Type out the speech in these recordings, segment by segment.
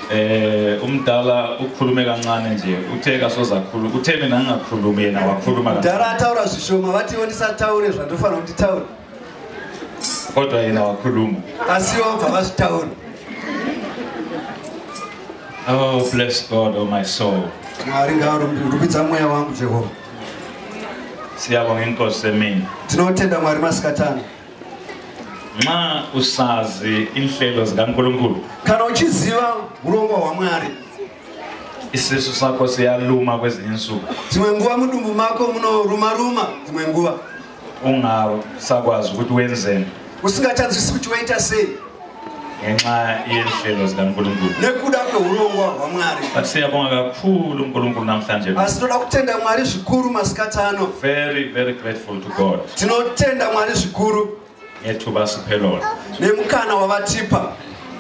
umdala ukhulume kancane nje uthe kasoza kakhulu uthe mina ngingakhulumi yena wakhuluma kancane Dara ataura zvishoma vati ndisataure zvandofanira kuti taure kodwa yena wakhuluma asiwo bva vazvitaura. Oh, bless God, oh my soul. Mwari ngarumbidza mweya wangu Jehovha. Siyabonga inkosi emini. Tinotenda Mwari masikatana. Nxa usazi inhlelo zikaNkulunkulu kana uchiziva urongwa hwaMwari isisu sakho siyaluma kwezinye insuku dzimwe nguva mudumbu mako munoruma dzimwe nguva ungasakwazi ukuthi wenzeni usingachanzwisi kuti woita sei ngenxa yenhlelo zikaNkulunkulu nekuda kweurongwa hwaMwari. But siyabonga kakhulu uNkulunkulu namhlanje. Asi toda kutenda Mwari zvikuru masikatano. Very, very grateful to God. Tinotenda Mwari zvikuru ngethuba siphelona nemukana wavatipa.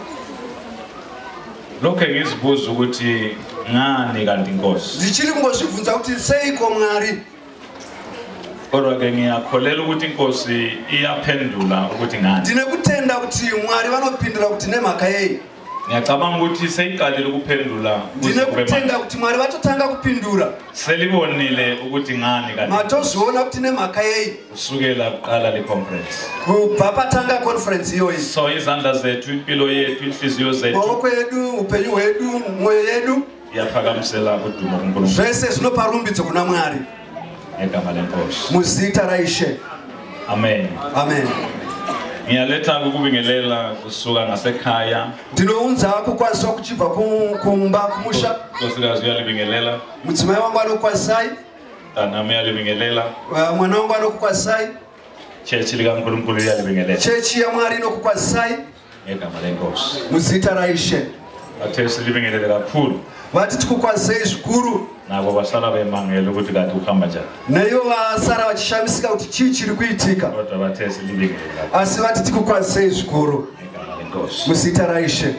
Lokho ngizibuza ukuthi ngani kanti inkosi ndichiri kungozvibvunza kuti seiko Mwari. Kodwa ke ngiyakholela ukuthi inkosi iyaphendula ukuthi ngani. Ndinekutenda kuti Mwari vanopindura kuti nemhaka yei. Ngiyacabanga ukuthi seyiqalile ukuphendula. Ndinekutenda kuti Mwari vatotanga kupindura. Selibonile ukuthi ngani kanti. Matozviona kuti nemhaka yei. Kusukela kuqala le conference. Kubva patanga conference iyoyi. So izandla zethu, impilo yethu, inhliziyo zethu. Maoko edu, upenyu hwedu, mwoyo yedu. Yaphakamisela kuduma kuNkulunkulu. Zvese zvinopa rumbidzo kuna Mwari. Ngegama lenkosi. Muzita raIshe. Amen. Amen. Ngiyaletha ukubingelela kusuka ngasekhaya. Ndinounza kukwaziswa kuchibva kumba kumusha. Nkosikazi uyalibingelela. Mudzimai wangu anokwazisai. Nami uyalibingelela. Mwana wangu anokukwazisai. Chechi likaNkulunkulu iyalibingelela. Chechi yaMwari inokukwazisai. Ngegama lenkosi. Muzita raIshe. Bathe silibingelele kakhulu. Vati tikukwazisei zvikuru. Nabo basala bemangela ukuthi kanti uhamba njani. Nayo vasara vachishamisika kuti chii chiri kuitika. Kodwa bathe silibingelela. Asi vati tikukwazisei zvikuru. Ngegama lenkosi. Muzita raIshe.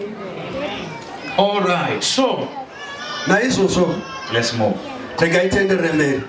All right. So, naizvozvo let's move. Regai tienderere mberi.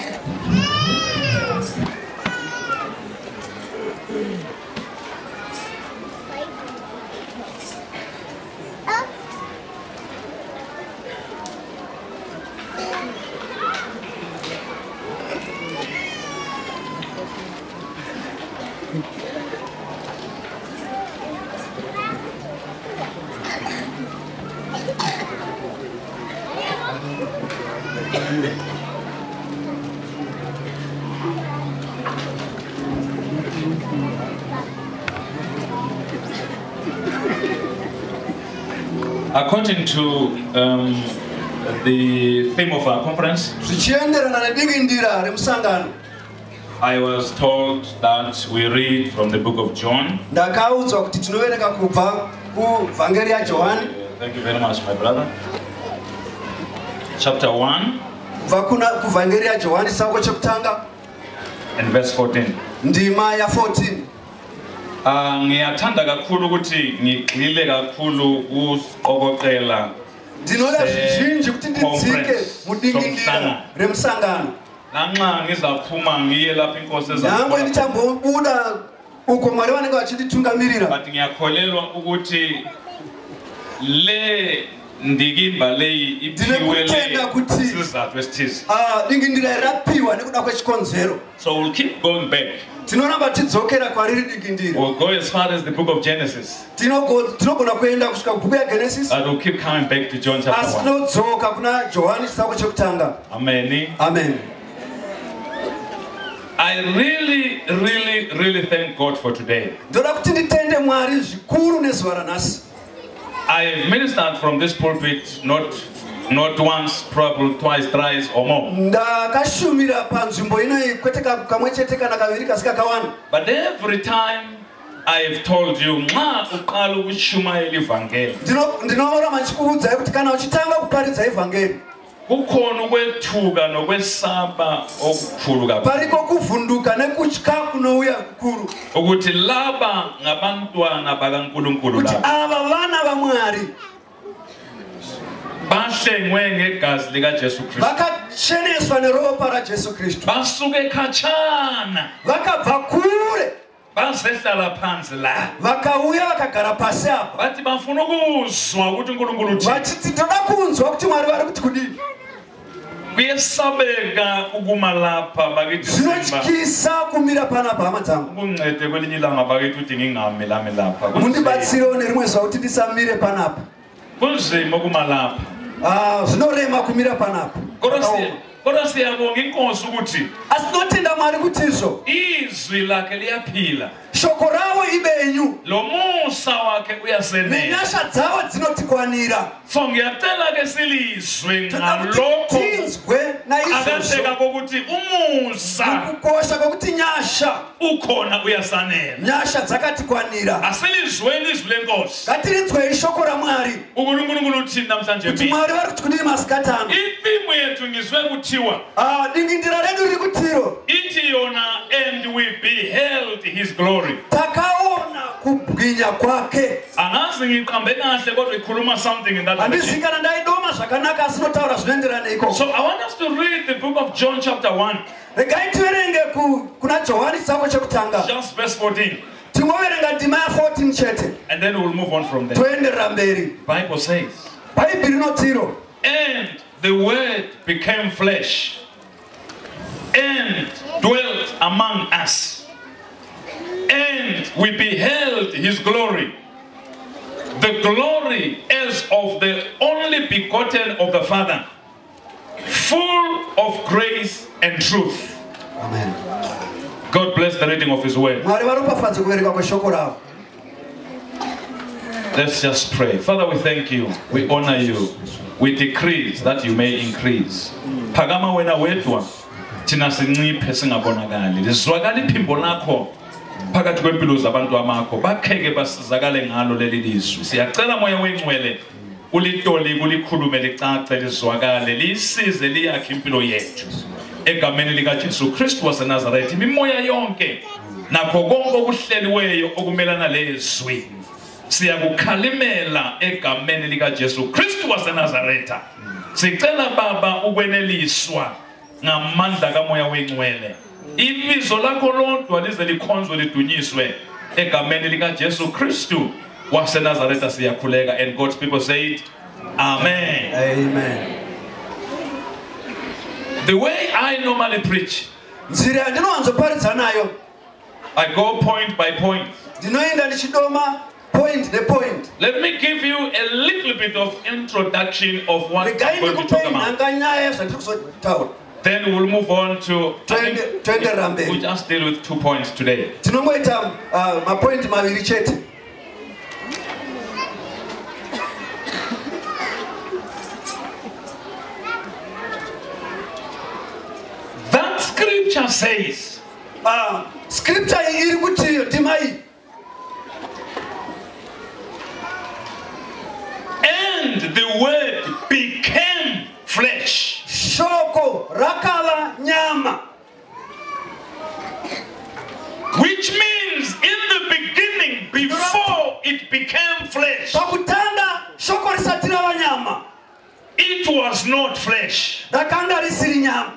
According to the theme of our conference, I was told that we read from the book of John. Thank you very much, my brother. Chapter 1 and verse 14. Ngiyathanda kakhulu ukuthi ngigxile kakhulu ukuqoqela ndinoda zvizhinji kuti ndidzike mudingindira remsangano nanxa ngizaphuma ngiye lapha inkosi ezayo nango ndichambobuda uko Mwari vanenge vachiditungamirira but ngiyakholelwa ukuthi le ndikimba leyi iphiwe sizathu esithize dingindira irapiwa nekuda kwechikonzero so we'll keep going back. Tinoramba tidzokera kwariri dingindira. We'll go as far as the book of Genesis. Tinogona kuenda kusvika kubhuku yaGenesis. But we'll keep coming back to John chapter 1. Asi tinodzoka kuna Johani chitsauko chekutanga. Amen. Amen. I really thank God for today. Ndoda kuti nditende Mwari zvikuru nezuva ranhasi. I have ministered from this pulpit not once, probably twice, thrice or more. Ndakashumira panzvimbo ino kwete kamwe chete kana kaviri kasi kakawanda. But every time I have told you, nxa uqala ukushumayela ivangeli. Ndinoramba ndichikuudzai kuti kana uchitanga kuparidza ivhangeri. Kukhona ukwethuka nokwesaba okukhulu kakhulu. Pariko kuvhunduka nekutya kunouya kukuru. Ukuthi laba ngabantwana bakaNkulunkulu laba. Kuti ava vana vaMwari. Bahlengwe ngegazi likaJesu Kristu. Vakacheneswa neropa raJesu Kristu. Basuke khatshana. Vakabva kure. basehlala phansi la vakauya vakagara pasi apa bathi bafuna ukuzwa ukuthi uNkulunkulu uthini vachiti toda kunzwa kuti Mwari vari kuti kudini. kuyesabeka ukuma lapha bakithi Zvinotyisa kumira panapa hama dzangu. kunqede kwelinye ilanga bakithi uthi ngingami lami lapha Mundibatsirewo nerimwe zuva kuti ndisamire panapa. kunzima ukuma lapha zvinorema kumira panapa. kodwa siyabonga inkosi ukuthi Asi tinotenda Mwari kuti izvo izwi lakhe liyaphila shoko ravo ibenyu lo musa wakhe uyasenela nenyasha dzavo dzinotikwanira. so ngiyacela ke silizwe Toda kuti ngalokho tinzwe naizvozvo akahleka kokuthi umusa kukosha kwekuti nyasha ukhona uyasanela nyasha dzakatikwanira. asilizweni izwi lenkosi Ngatirinzwe ishoko raMwari ukuthi uNkulunkulu uthini namhlanje kuti Mwari vari kuti kudini masikati ano. ifimu yethu ngizwe kuthiwa Dingindira redu riri kutiro ithi yona and we beheld his glory takaona kubwinya kwake. angazi ngiqambe kahle kodwa ikhuluma something in that direction. Handizikana ndaidoma zvakanaka asi notaura zvinoenderana ikoko. So I want us to read the book of John chapter 1 Regai tiverenge kuna Johani chitsauko chekutanga. just verse 14 Tingoverenga ndima ya14 chete. and then we'll move on from there. Toenderera mberi. Bible says Bhaibheri rinotiro and the word became flesh and dwelt among us and we beheld his glory, the glory as of the only begotten of the Father, full of grace and truth. Amen. God bless the reading of his word. Mwari varopafadze kuverenga kweshoko ravo. Let's just pray. Father, we thank you. We honor you. We decrease that you may increase. Phakama wena wedwa thina sinciphe singabonakali. Lizwakala iphimbo lakho phakathi kwempilo zabantu amakho. Bakheke basizakale ngalo leli lizwi. Siyacela moya wengcwele ulitoli kulikhulume licace lizwakale lisize liyakhe impilo yethu. Egameni lika Jesu Kristu waseNazaretha imimoya yonke nakho konke okuhleliweyo okumelana lezwi siyakukhalimela egameni lika Jesu Kristu waseNazaretha. Sicela Baba ukweneliswa ngamandla kamoya wengcwele. Ibizo lakho lodwa lize likhonzwe lidunyiswe egameni lika Jesu Kristu waseNazaretha siyakhuleka, and God's people say it. Amen. Amen. The way I normally preach, Nzira yandinowanzoparidza nayo I go point by point. ndinoenda ndichidoma point nepoint. Let me give you a little bit of introduction of what I'm Regai going to talk ndikupei about. nhanganyaya zvandiri kuzotaura. Then we'll move on to Toenderera mberi. we'll just deal with 2 points today. Tinongoita mapoint maviri chete. That scripture says, Scripture iri kuti ndima iyi and the word became flesh. shoko rakava nyama, Which means in the beginning, before it became flesh, pakutanga shoko risati rava nyama it was not flesh. rakanga risiri nyama.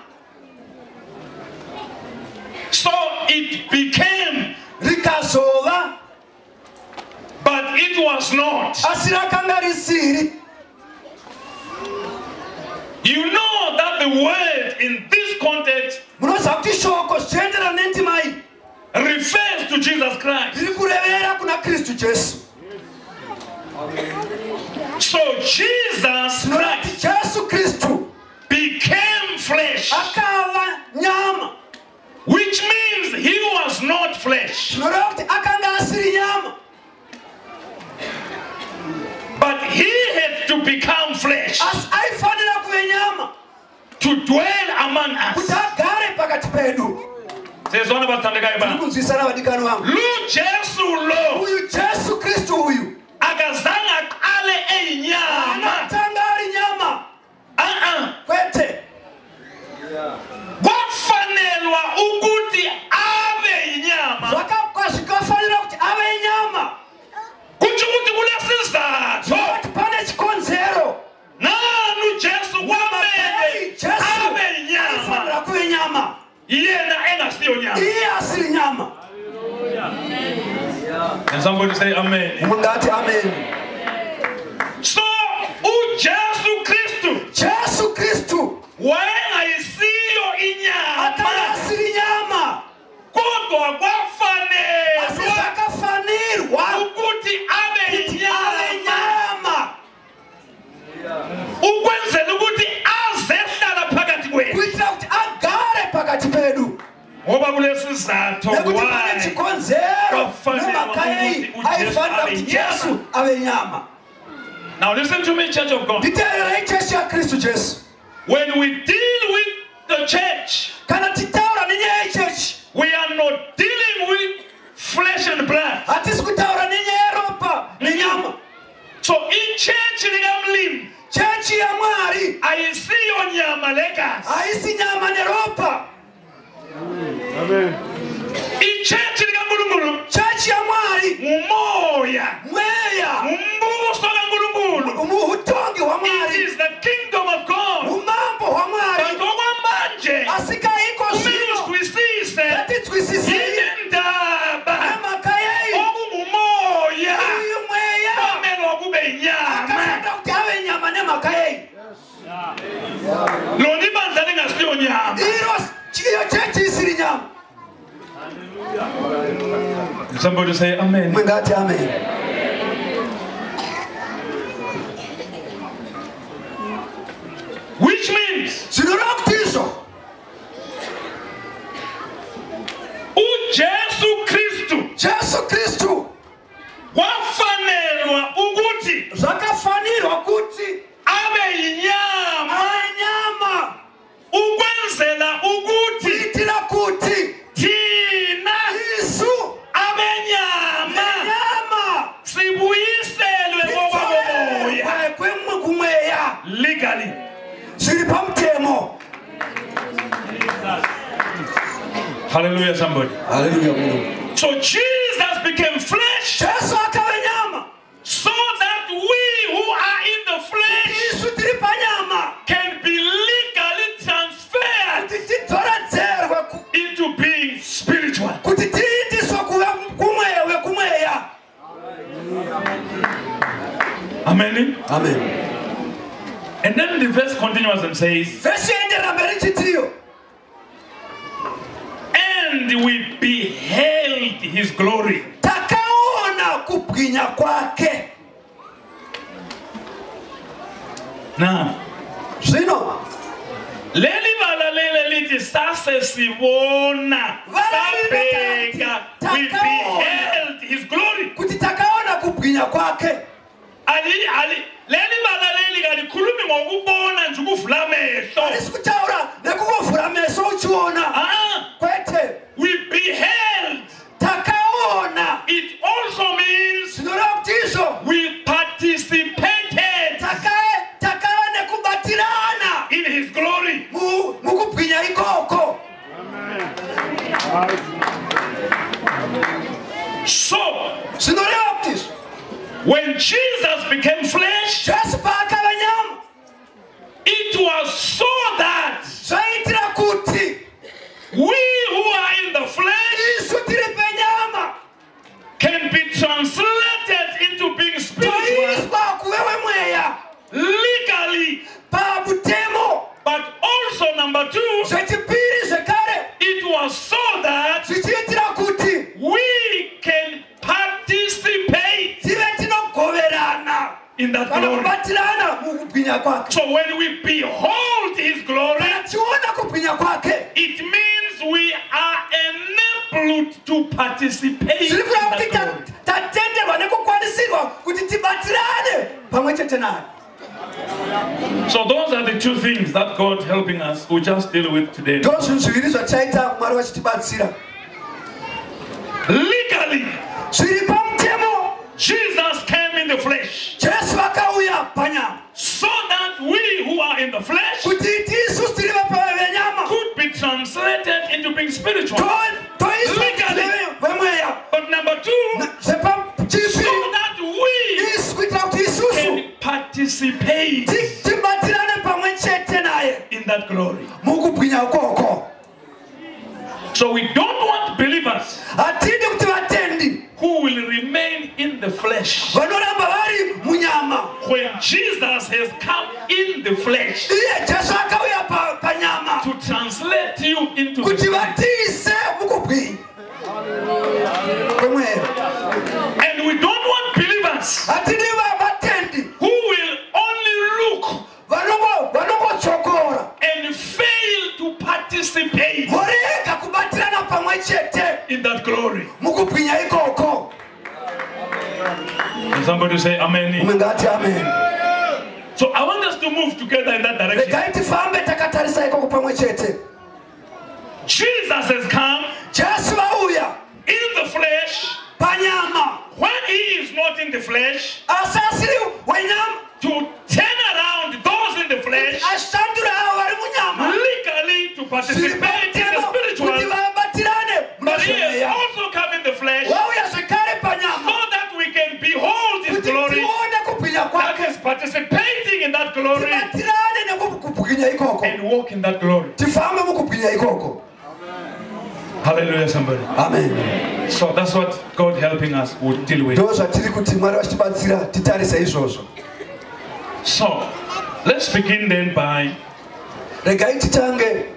So it became, Rikazova but it was not. asi rakanga risiri. You know that the word in this context Munoziva kuti shoko zvichienderana nendima iyi refers to Jesus Christ. riri kurevera kuna Kristu Jesu. So Jesus Tinorati Christ Jesu Kristu became flesh, akava nyama, which means he was not flesh, tinoreva kuti akanga asiri nyama, but he had to become flesh asi aifanira kuve nyama to dwell among kuti us. agare pakati pedu. Says one about Ndiri kunzwisana vadikani vangu. Lu Jesu lo Uyu Jesu Kristu uyu akazanga qale enyama. anatanga ari nyama kwete, Kwafanelwa ukuthi abe inyama. zvikafanira kuti ave nyama. Kuthi ukuthi kulesizathu Kuti pane chikonzero nanu Jesu kwamele Jesu abe inyama. aifanira kuve nyama, Yena engasiyo nyama. iye asiri nyama. Somebody say amen. Mungati amen. So, Jesu Kristu wena isiyo inyama Atasiri nyama. kodwa kwafanelwa Asisakafanirwa ukuthi abe nyama. ukwenzela ukuthi azehlala phakathi kwethu Kuitira kuti agare pakati pedu. ngoba kulesizathu Nekuti pane chikonzero nemakayei aifanira kuti Jesu ave nyama. Now listen to me, Church of God. Nditeerera ichechi ya Kristu Jesu. When we deal with the church, Kana titaura nenyaya ichechi, we are not dealing with flesh and blood. hatisi kutaura nenyaya yeropa nenyama. So in church likamlimi Chechi ya Mwari ayisiyo nyama legazi. haisi nyama neropa. In church likaNkulunkulu Chechi ya Mwari ngumoya, mweya, ngumbuso kaNkulunkulu. umuhutongi wa It Mwari, is the kingdom of God. umambo wa Mwari. But okwamanje Asikaiko kumele sino uswisise ati twisisiye indaba nemakayei okungumoya uyu mweya kwamele kube inyama. akasanda kuti ave nyama nemakayei. Lona ibandla lingasiyo nyama. Iyo chechi isiri nyama. Somebody say amen. Mwengati amen. Which means Sinora kutiso Jesu Kristu wafanelwa ukuthi zvakafanirwa kuti abe inyama anyama ukwenzela ukuthi kuitira kuti thina isu abenyama sibuyiselwe ngoba kwemwe kumweya legally. zviri pamutemo. Hallelujah, somebody. Hallelujah. So Jesus became flesh Jesu akave nyama so that we who are in the flesh isu tiri panyama can be legally transferred kuti tidzoredzelwe into being spiritual. kuti tiindiswe kuve kumweya wekumweya. Amen. Amen. And then the verse continues and says, Vesi enderera mberi chitiyo, and we beheld his glory. takaona kubwinya kwake. Now, Zvino leli bala lele liti sase sibona sabheka, we beheld his glory. kuti takaona kubwinya kwake. Ali leli bala leli kalikhulumi ngokubona nje ukuvula amehlo. Alisi kutaura nekuvula meso uchiona. Kwete We beheld. takaona. It also means Zvinorakutiso we participated takawa nekubatirana in his glory. mukubwinya ikoko. So Zvinorakutiso when Jesus became flesh, Jesu paakava nyama it was so that zvaitira kuti we who are in the flesh isu tiri penyama can be translated into being spiritual toiswa kuvewe mweya legally. pamutemo. But also number two, Zvechipiri zvekare it was so that zvichiitira kuti we can participate tive tinogoverana in that kana glory. kubatirana mukubwinya kwake. So when we behold his glory, Kana tiona kubwinya kwake it means we are enabled to participate in zviri kureva that kuti glory. tatenderwa nekukwanisirwa kuti tibatirane pamwe chete naye. So those are the two things that God helping us will just deal with today. Ndo zvinhu zviviri zvachaita Mwari vachitibatsira. Legally, Zviri pamutemo Jesus came in the flesh Jesu vakauya panyama so that we who are in the flesh kuti tisu tiri venyama could be translated into being spiritual. toiswa vemweya. But number two, so Zvepachipiri that we isu kuitira kuti isusu can participate tibatirane pamwe chete naye in that glory. mukubwinya ukoko. So we don't want believers Hatidi kuti vatendi who will remain in the flesh. vanoramba vari munyama. When Jesus has come in the flesh Iye Jesu akauya panyama to translate you into the kuti spirit. vatise mukubwinya. And we don't want believers Hatidi vatendi who will only look vanongochokora and fail to participate vorega kubatirana pamwe chete in that glory. mukubwinya ikoko. Can somebody say amen? Mungati amen. So I want us to move together in that direction. Regai tifambe takatarisa ikoko pamwe chete. Jesus has come Jesu vauya in the flesh. panyama When he is not in the flesh, asasiri wenyama to turn around those in the flesh ashandura hao vari munyama legally to participate in the kuti spiritual. vabatirane But he has munazvemeya also come in the flesh wauya zvekare so panyama that we can behold his kuti glory, tione kubwinya that kwake is participating in that glory tibatirane nekubwinya ikoko and walk in that glory. tifambe mukubwinya ikoko. Hallelujah, somebody. Amen. So that's what God helping us will deal with. Ndo zvatiri kuti Mwari vachitibatsira titarise izvozvo. So let's begin then by Regai titange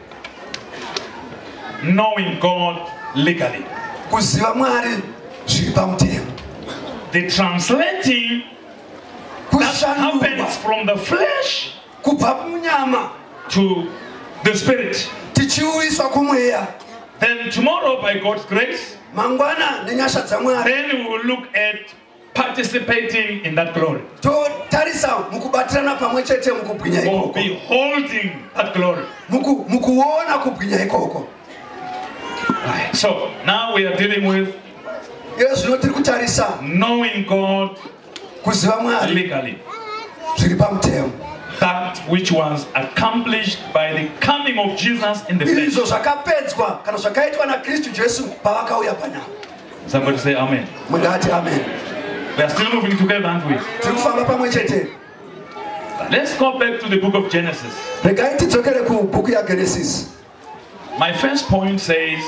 knowing God legally. kuziva Mwari zviri pamutemo. The translating that happens kushandurwa from the flesh kubva munyama to the spirit. tichiuyiswa kumweya. Then tomorrow, by God's grace, Mangwana nenyasha dzaMwari then we will look at participating in that glory, totarisa mukubatirana pamwe chete mukubwinya or ikoko, beholding that glory. mukuona kubwinya ikoko. Right. So now we are dealing with Iyo zvino tiri kutarisa knowing God kuziva Mwari legally, zviri pamutemo. that which was accomplished by the coming of Jesus in the flesh. Izvo zvakapedzwa kana zvakaitwa naKristu Jesu pavakauya panyama. Somebody say amen. Mungati amen. We are still moving together, aren't we? Tiri kufamba pamwe chete. Let's go back to the book of Genesis. Regai tidzokere kubhuku yaGenesis. My first point says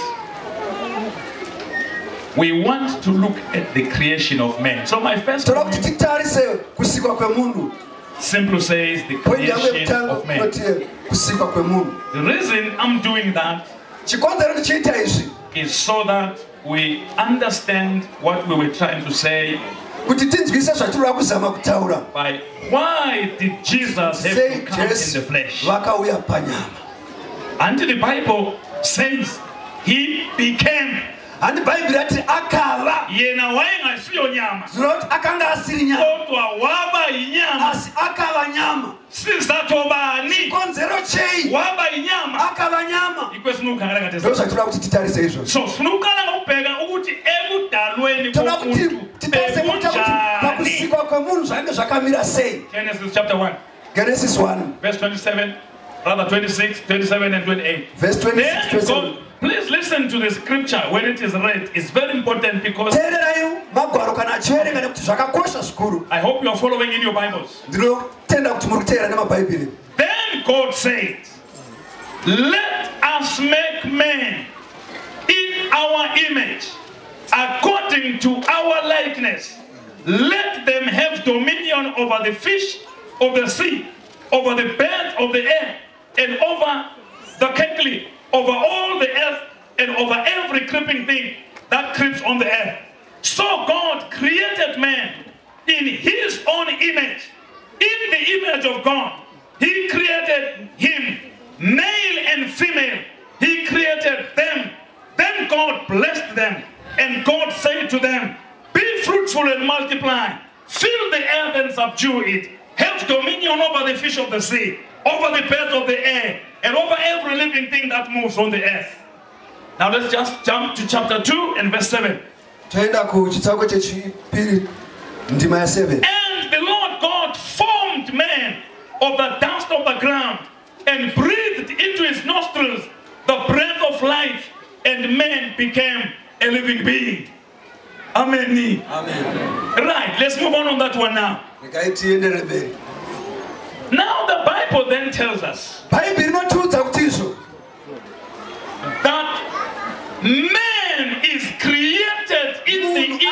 we want to look at the creation of man. So my first Toda kuti point titarise kusikwa kwemunhu. simply says the Pointi yangu creation yekutanga of man. inoti kusikwa kwemunhu. The reason I'm doing that Chikonzero ndichiita izvi is so that we understand what we were trying to say kuti tinzwise zvatinoda kuzama kutaura. by why did Jesus have Sei to come in the Jesu flesh. vakauya panyama. Until the Bible says he became. Handi Bhaibheri rati akava. Yena waingasiyo nyama. Zvinoti akanga asiri nyama Kodwa waba inyama. asi akava nyama. Sizatobani. Chikonzero chei Waba inyama. akava nyama. Ikwesinokukhangela Ndo ngathi. zvatinoda kuti titarise izvozvo. So sinuqala ngokubheka ukuthi ekudalweni Toda kuti komuntu titarise kuti bekunjani. pakusikwa kwemunhu zvange zvakamira sei. Genesis chapter 1 Genesis 1 verse 27, rather 26, 27 and 28. verse 26 Then 27. God, please listen to the scripture when it is read. It's very important because Teererai magwaro kana achiverenga nekuti zvakakosha zvikuru. I hope you are following in your Bibles. Ndinotenda kuti muri kuteera nemabhaibheri. Then God said, let us make man in our image, according to our likeness. Let them have dominion over the fish of the sea, over the birds of the air, and over the cattle, over all the earth, and over every creeping thing that creeps on the earth. So God created man in his own image. In the image of God, he created him, male and female. He created them. Then God blessed them, and God said to them, be fruitful and multiply, fill the earth and subdue it, have dominion over the fish of the sea, over the birds of the air, and over every living thing that moves on the earth. Now let's just jump to chapter 2 and verse 7. Toenda kuchitsauko chechipiri ndima ya7. And the Lord God formed man of the dust of the ground and breathed into his nostrils the breath of life, and man became a living being. Amen. Amen. Right, let's move on that one now. Regai tiendere mberi. Now the Bible then tells us Bhaibheri rinotiudza kuti izvo that man is created in the image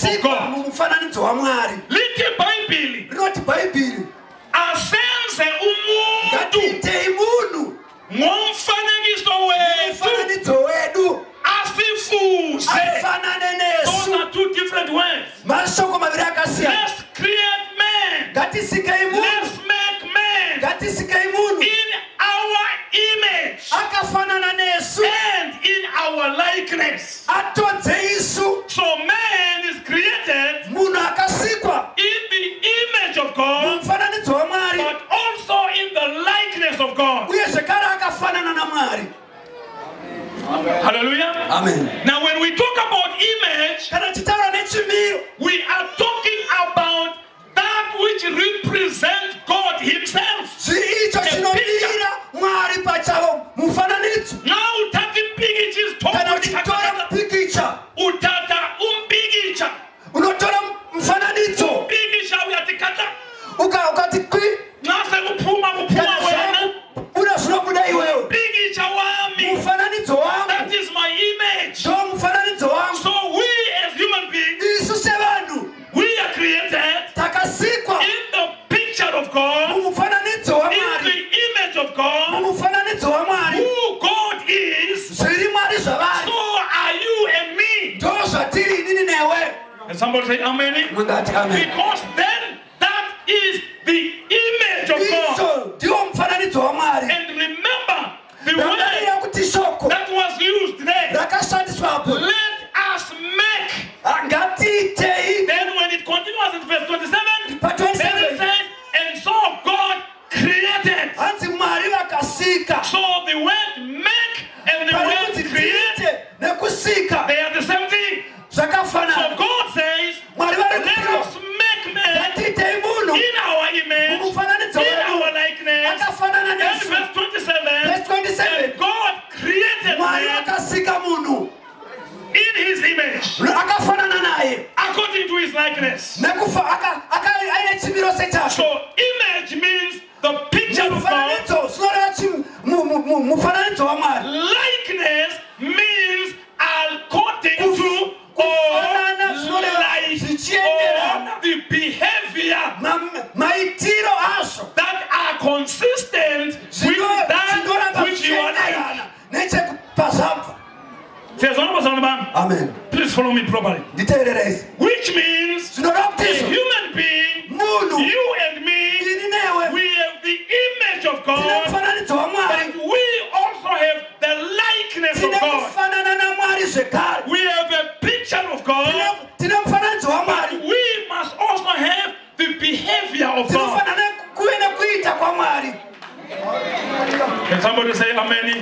takasikwa God. mumufananidzo wamwari. Lithi iBhayibhili Rinoti Bhaibhiri asenze umuntu ngatiitei munhu ngomfanekiso wethu mufananidzo wedu asifuse. afanane Those nesu. are two different words. Mashoko maviri akasiyana. Let's create man. Ngatisikei munhu. Let's make man Ngatisikei munhu in our image akafanana nesu and in our likeness. atodze isu. So man is created Munhu akasikwa in the image of God, mumufananidzo wamwari but also in the likeness of God. uye zvekare akafanana namwari. Hallelujah. Amen. Now when we talk about image, Kana tichitaura nechimiro we are talking about that which represents God himself. icho chinomira mwari pachavo mufananidzo. Now utati mpikichi Kana uchitora pikicha utata umpikicha unotora mufananidzo mpikicha uyatikata ukati kwi nase kuphuma wena una zvinobuda iwewe mpikicha wami. mufananidzo wangu That is my image. ndo mufananidzo wangu. So we as human beings, Isu sevanhu we are created takasikwa in the picture of God, mumufananidzo in wamwari the image of God, mumufananidzo wamwari. who God is. Zviri mwari zvavari So are you and me. ndo zvatiri inini newe. And somebody say amen. Mungati amen. Because then that is the image of God. Icho ndiwo mufananidzo wamwari. And remember the word Rangarira kuti shoko that was used there. rakashandiswapo Let us make. ngatiitei. Then when it continues in verse 27, Pa then it 27 says, and so God created. hanzi mwari vakasika. So the word make and the Pari word kuti create, tiite nekusika they are the same thing. So zvakafanana. God says, Mwari vari let kuti us make man ngatiitei munhu in our image, mumufananidzo in wedu our likeness. akafanana Then nesu. verse 27, Verse 27 and God created mwari man vakasika munhu in his image, akafanana naye according to his likeness. aine chimiro sechake. So image means the picture of God. mufananidzo zvinoreva mufananidzo wamwari. Likeness means according to or Kufanana zvinoreva like zvichienderana. or the behavior maitiro azvo that are consistent with that zvinoramba which you are like. zvichienderana nechekupazvabva. Says one person, Amen. please follow me properly. Nditeererei. Which means Zvinoreva a kuti izvo human being, munhu you and me, ini newe we have the image of tine God, mufananidzo but wamwari. we also have the likeness Tine of God. kufanana namwari zvekare. We have a picture of God, Tine mufananidzo but wamwari. we must also have the behavior of God. Tinofanana kuve nekuita kwamwari. Can somebody say amen?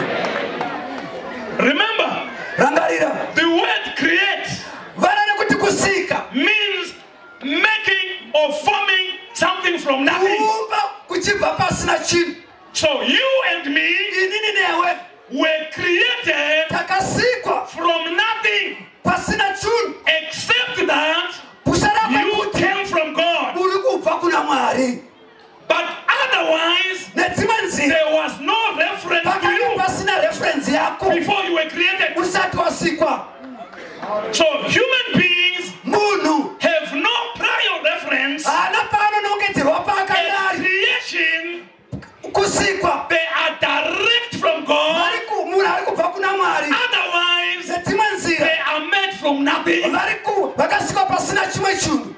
Amen. Remember, Rangarira. the word create Vana nekuti kusika. means making or forming something from nothing. Kuumba kuchibva pasina chinhu. So you and me Inini newe were created takasikwa from nothing, pasina chinhu. except that Kusara you kwekuti came from God. uri kubva kuna Mwari. But otherwise, Nedzimwe nzira there was no reference to pakanga you pasina reference yako before you were created. usati wasikwa. So human beings Munhu have no prior reference. haana paanonongedzerwa At paakagari. creation, Kusikwa they are direct from God. munhu ari kubva kuna Mwari. Otherwise, Nedzimwe nzira they are made from nothing. vakasikwa pasina chimwe chinhu.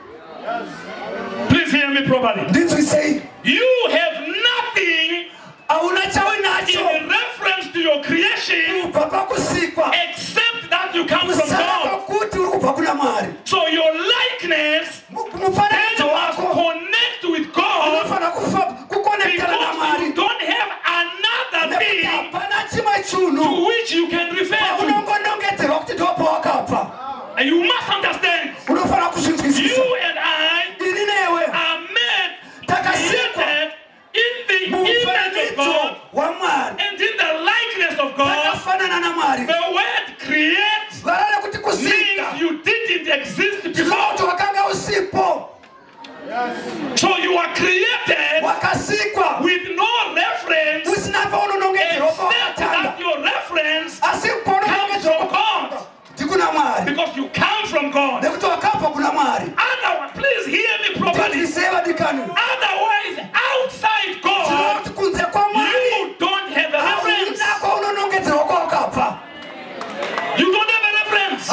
Please hear me properly. Ndinzwisei. You have nothing Hauna chaunacho in reference to your creation kubva pakusikwa. except that you come from Kusara God. kwakuti uri kubva kuna Mwari. So your likeness then Mufananidzo must wako connect with God, unofanira kukonektana because you naMwari. don't have another Nekuti thing hapana chimwe to chinhu which you can refer to. paunongonongedzerwa kuti ndo pawakabva. And you must understand, Unofanira kuzvinzwisisa. you and I Ini newe are made, takasikwa created in the image of God mufananidzo waMwari. and in the likeness of God. Takafanana naMwari. The word create Varana kuti kusika. means you didn't exist Zvinoti before. wakanga usipo. So you are created Wakasikwa. with no reference Usina paunonongedzerwa except pawakatanga. that your reference Asi comes paunonongedzerwa from God, ndikuna Mwari. because you come from God. Nekuti wakabva Otherwise, outside God, you don't have a reference. You don't have a reference.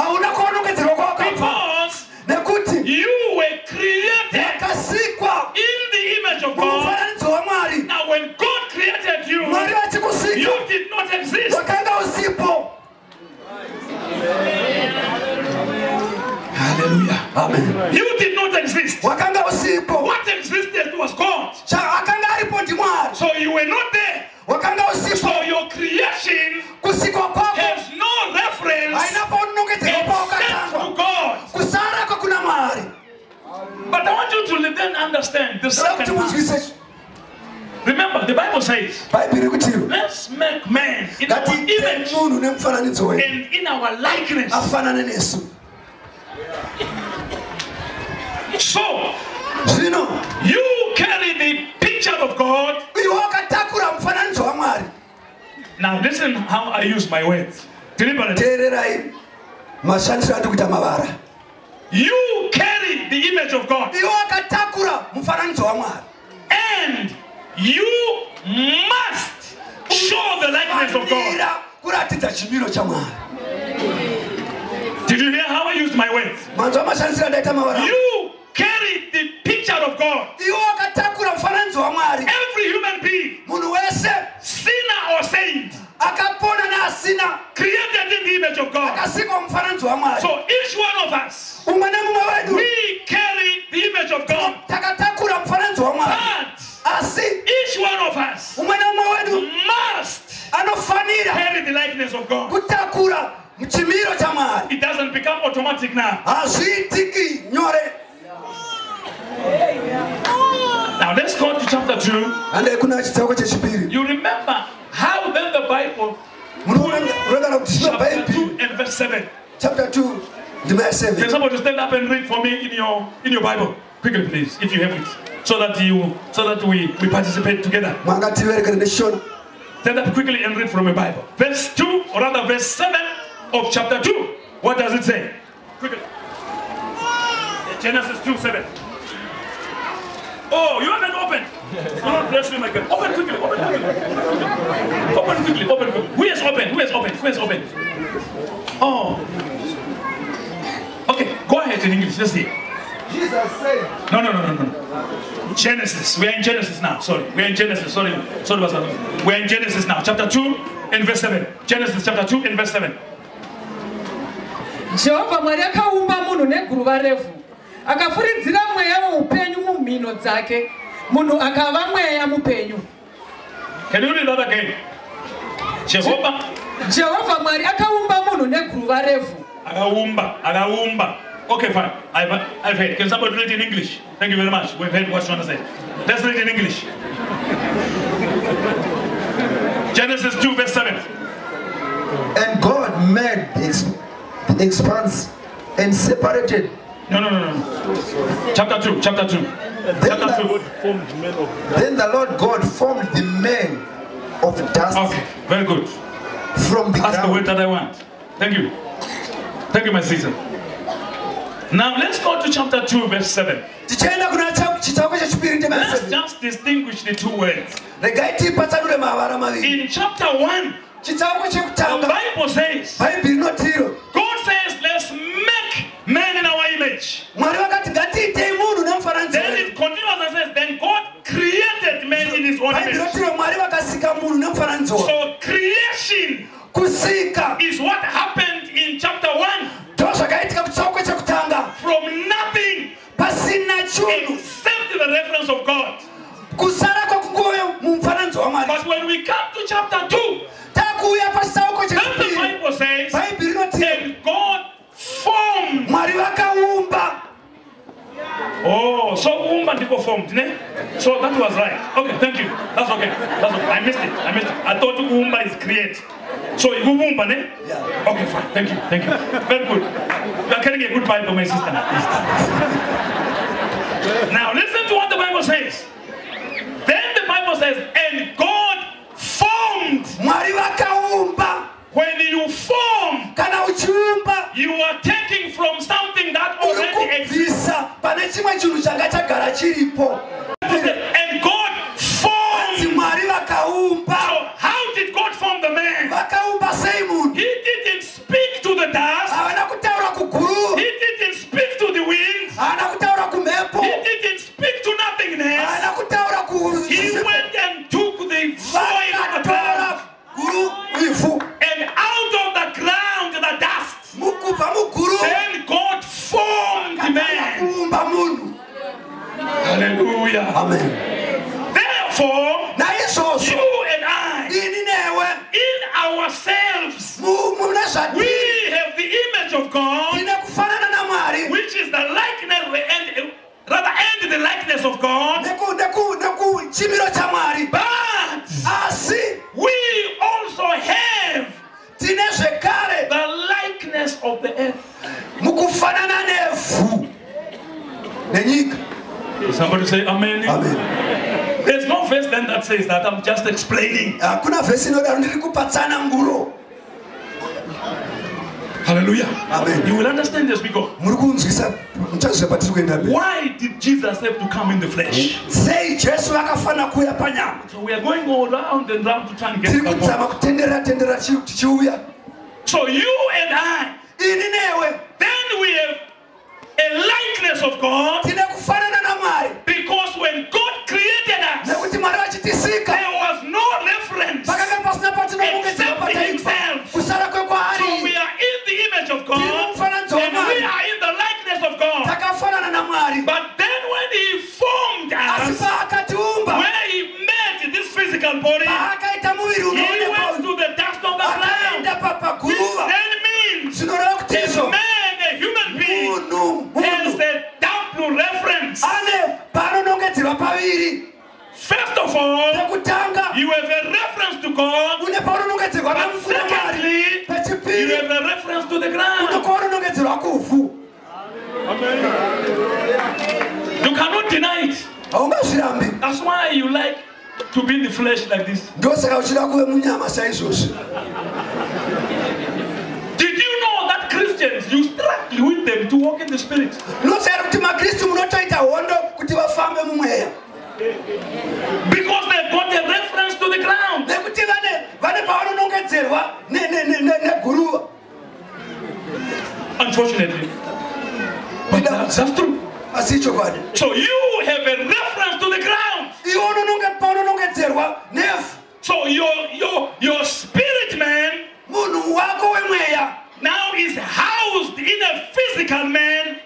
Because you were created in the image of God. Now when God created you, you did not exist. Hallelujah. Amen. You did not exist. What existed was God. So you were not there. So your creation has no reference except to God. But I want you to then understand the second part. Remember, the Bible says, let's make man in our image and in our likeness. So, you carry the picture of God. Now listen how I use my words. You carry the image of God. And you must show the likeness of God. Did you hear how I used my words? You carry the picture of God. Every human being, sinner or saint, created in the image of God. So each one of us, we carry the image of God. But each one of us must carry the likeness of God. It doesn't become automatic now. Now let's go to chapter 2. You remember how then the Bible, chapter 2 and verse 7. Chapter 2, verse 7. Can somebody stand up and read for me in your Bible? Quickly, please, if you have it. So that we participate together. Stand up quickly and read from your Bible. Verse 2, or rather verse 7 of chapter 2. What does it say? Quickly. Genesis 2:7. Oh, you haven't opened. Don't bless me, my God. Open quickly. Open quickly. Who has opened? Oh. Okay, go ahead in English. Let's see. Jesus said. No. Genesis. We are in Genesis now. Sorry. We are in Genesis. Sorry, Pastor. We are in Genesis now. Chapter 2 and verse 7. Genesis chapter 2 and verse 7. Jehovah Mwari akaumba munhu neguruva refu. Akafuridzira mweya woupenyu mumhino dzake. Munhu akava mweya mupenyu. Can you read that again? Jehovah Mwari akaumba munhu neguruva refu. Akaumba. Okay, fine. I've heard. Can somebody read in English? Thank you very much. We've heard what you want to say. Let's read in English. Genesis 2 verse 7. And God made the expanse and separated. No. Chapter 2. Then the Lord God formed the man of dust. Okay, very good. From the That's ground. the word that I want. Thank you. Thank you, my sister. Now let's go to chapter 2 verse 7. Let's just distinguish the two words. In chapter 1, the Bible says, God says, let's make man in our image. Then it continues and says, then God created man in his own image. So creation is what happened in chapter 1. From nothing except the reference of God. But when we come to chapter 2, then the Bible says, and God formed. Oh, so umba ndiko formed, ne? So that was right. Okay, thank you. That's okay. I missed it. I thought umba is create. So umba, ne? Yeah. Okay, fine. Thank you. Very good. You are carrying a good Bible, my sister. Now listen to what the Bible says. Then the Bible says, and God formed. When you form, you are taking from something that already exists. pane chimwe chinhu changa chagara chiripo. And God formed. Mwari vakaumba. So how did God form the man? Vakaumba sei munhu. He didn't speak to the dust. Havana kutaura kuguru. He didn't speak to the wind. Havana kutaura kumhepo. He didn't speak to nothingness. Havana kutaura ku. He went and took the soil of the ground. And out of the ground, the dust. Then God formed the man. Hallelujah. Amen. Therefore, you and I, in ourselves, we have the image of God, which is the likeness, and the likeness of God. But we also have the likeness of the earth. Somebody say amen. Amen. There's no verse then that says that. I'm just explaining. Hallelujah. Amen. You will understand this because why did Jesus have to come in the flesh? So we are going all round and round to try and get to the point. So you and I, then we have a likeness of God, because when God created us, there was no reference except himself. So we are in the image of God and we are in the likeness of God. But then when he formed us, where he made this physical body, he went to the dust of the ground. This then means a man, a human being, has a double reference. First of all, you have a reference to God, but secondly, you have a reference to the ground. You cannot deny it. That's why you like to be in the flesh like this. Did you know that Christians, you struggle with them to walk in the spirit? Because they've got a reference to the ground. Unfortunately. But that's true. So you have a reference to the ground. So your spirit man now is housed in a physical man.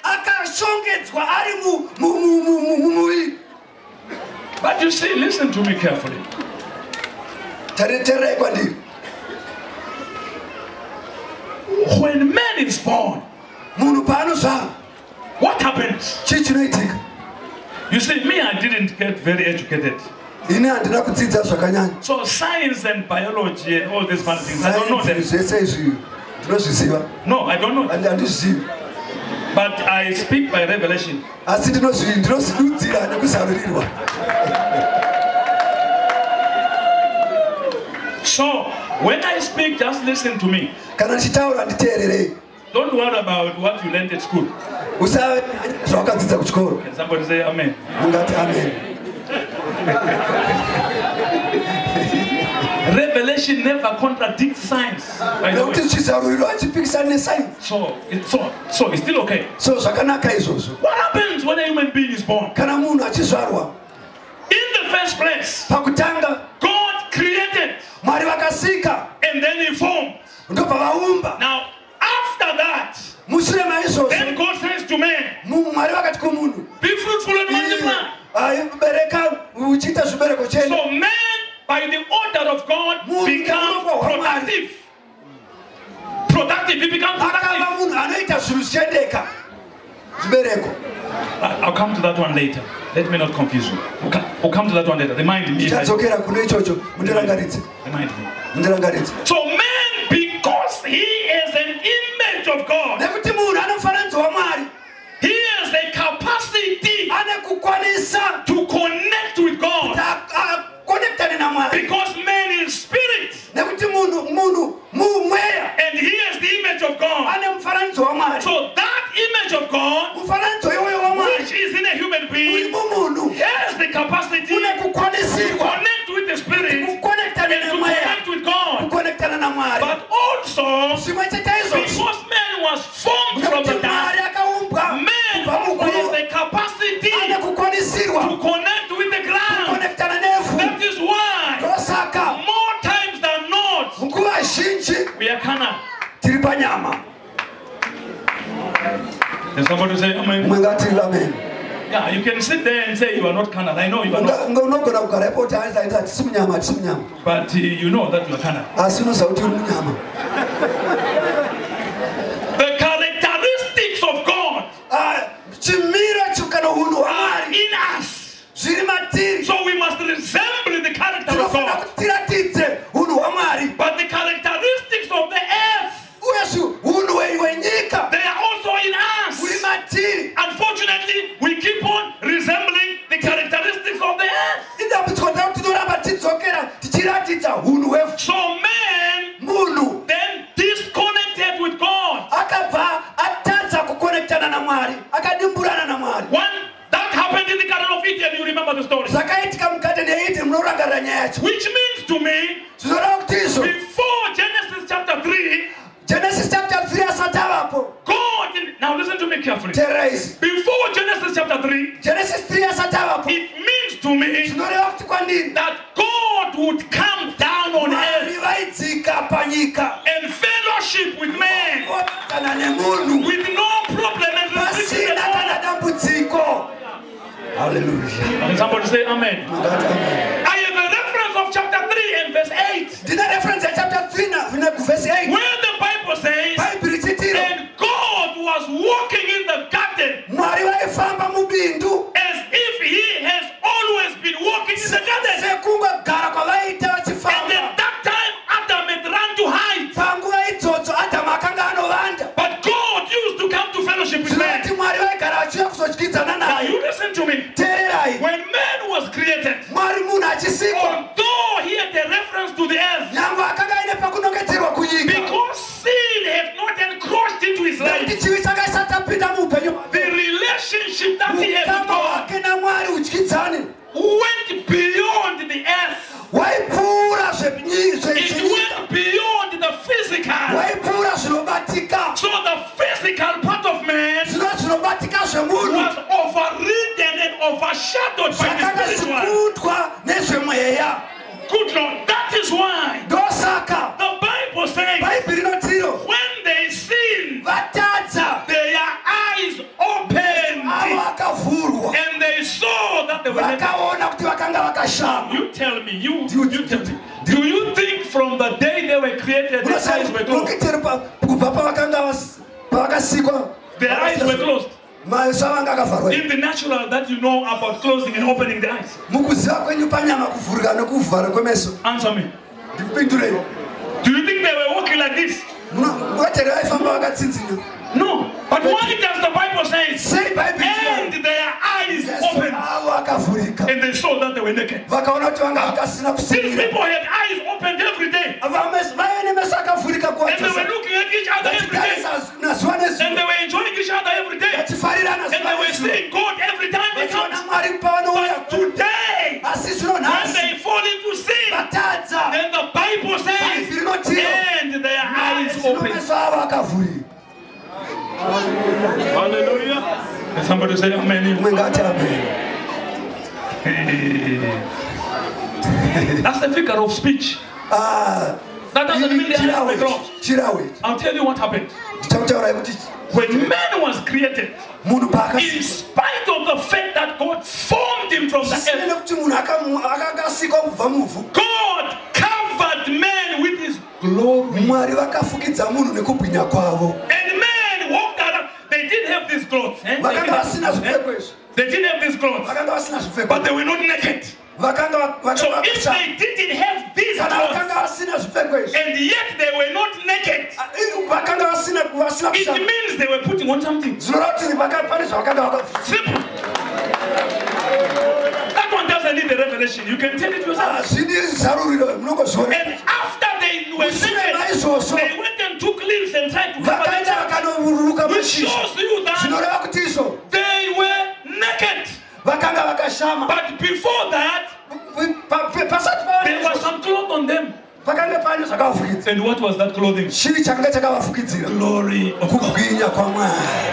But you see, listen to me carefully. When man is born, what happens? You see, me, I didn't get very educated. So science and biology and all these kind of things, I don't know them. No, I don't know. But I speak by revelation. So, when I speak, just listen to me. Don't worry about what you learned at school. Can somebody say amen? Revelation never contradicts science. By the way. So it's still okay. What happens when a human being is born? In the first place, God created and then he formed. Now, after that, then God says to man, be fruitful and multiply. So man, by the order of God, become productive. He becomes productive. I'll come to that one later. Let me not confuse you. We'll come to that one later. Remind me. Remind me. So man, because he is an image of God, he has a capacity to connect with God. Because man is spirit. And he is the image of God. So that image of God, which namwari but also chimwe chete izvozvo because man was formed from the nekuti mwari dust. akaumbwa Man kubva also has muguru the capacity ane kukwanisirwa to connect with the ground. kukonektana nevhu. That is why Ndosaka more times than not nguva zhinji we are carnal. tiri panyama. Can somebody say amen? Mumwe ngati amen. Yeah, you can sit there and say you are not carnal. I know you are not. Unogona kugara ipo kuti aita tisi munyama tisi munyama But you know that you are carnal. asi unoziva kuti uri munyama. The characteristics of God chimiro chikana unhu are hwamwari in us. zviri matiri. So we must resemble the character of tinofanira God. kuti tiratidze unhu hwamwari. But the characteristics of the earth, uye unhu hwenyika they are also in huri us. matiri. Unfortunately, we keep on resembling the characteristics of the earth. idambudziko rekuti tinoramba tidzokera tichiratidza unhu hwevhu. So man munhu then disconnected with God. akabva atadza kukonektana namwari akadimburana namwari. That happened in the Garden of Eden. You remember the story. zvakaitika mugadheni yeEden munorangarira nyaya yacho. Which means to me, zvinoreva kuti izvo before Genesis chapter 3, Genesis chapter 3 asati avapo. God, now listen to me carefully. teerera izvi. Before Genesis chapter 3, Genesis 3 asati avapo. it means to me zvinoreva kuti kwandiri that God would come down on mwari earth vaidzika panyika and fellowship with man kana nemunhu with no problem and restriction pasina at kana all. dambudziko. Hallelujah. Can somebody say amen? Ngati amen. I have a reference of chapter 3 and verse 8, ndine reference ya chapter 3 na verse 8. where the Bible says, Bhaibheri chitiro and God was walking in the garden mwari vaifamba mubindu as if he has always been walking in the garden. sekungogara kwavaita And vachifamba. at that time, Adam had run to hide. panguva idzodzo Adamu akanga anovanda. But God used to come to fellowship with man. zvinoti mwari vaigara vachiuya kuzodyidzana Now naye. you listen to me. teererai, When man was created, mwari munhu achisikwa although he had a reference to the earth, nyangwe akanga aine pakunongedzerwa kunyika because sin had not encroached into his nekuti life, chivi chakanga chisati chapinda muupenyu the relationship that he had with ukama God hwake namwari udyidzane went beyond the earth. waipfuura It zvenyika, went beyond the physical. waipfuura zvinobatika. So the physical part of man zvinobatika zvemunhu was overridden and overshadowed by zvakanga the spiritual. zvikudwa nezvemweya. Good Lord, that is why ndosaka the Bible says bhaibheri rinotiro when they sinned, vatadza their eyes opened avo akavhurwa and they saw that they were naked. vakaona kuti vakanga vakashama. You tell me, you tell me. Do you think from the day they were created, their eyes were closed? kubva pavakasikwa Their eyes were closed. maso avanga akavharwa. In the natural that you know about closing and opening the eyes. mukuziva kwenyu panyama kuvhurika nekuvhara kwemeso. Answer me. ndikupindurei. Do you think they were walking like this? mukatere vaifamba vakatsinzinya. No. But why does the Bible say, sei bhaibheri and their eyes opened avo akavhurika and they saw that they were naked? vakaona kuti vanga vakasina These kusimira. people had eyes opened every day. vaine meso akavhurika And they were looking at each other every day. vachitarisa nazuva And nezuva they were enjoying each other every day. vachifarirana And they were zuva seeing God every time they vachiona come. mwari pavanouya. But today, asi zvino when nhasi they fall into sin, vatadza. then the Bible says, bhaibheri rinotiro and their eyes zvino opened. meso avo akavhurika. Hallelujah. Can somebody say amen? umwe ngati amen. That's the figure of speech. That doesn't mean the eyes were closed. chirawe I'll tell you what happened. ndichakutaurai kuti When man was created, munhu in paakasikwa spite of the fact that God formed him from the zvisina earth, nekuti munhu akasikwa kubva muvhu, God covered man with his glory. mwari vakafukidza munhu nekubwinya kwavo. And man walked around. They didn't have these clothes. vakanga vasina zvipfeko izvi, They didn't have these clothes. vakanga vasina zvipfeko, But they were not naked. So if they didn't have these kana clothes, vakanga vasina zvipfeko izvi, and yet they were not naked, vakanga vasina it kushama, means they were putting on something. zvinoreva kuti pane zvavakanga vaka. Simple. That one doesn't need the revelation. You can tell it yourself. zvidi zaruriro munongozviona. And after they were mushure naked, maizvozvo they went and took leaves and tried to cover vakaenda themselves. vakanovururuka Which mashizha, shows you that zvinoreva kuti izvo they were naked. vakanga vakashama. But before that, pasati there was some cloth on them. pakanga pano zvakavafukidza. And what was that clothing? Chii changa chakavafukidzira? Glory of God. Kubwinya kwaMwari.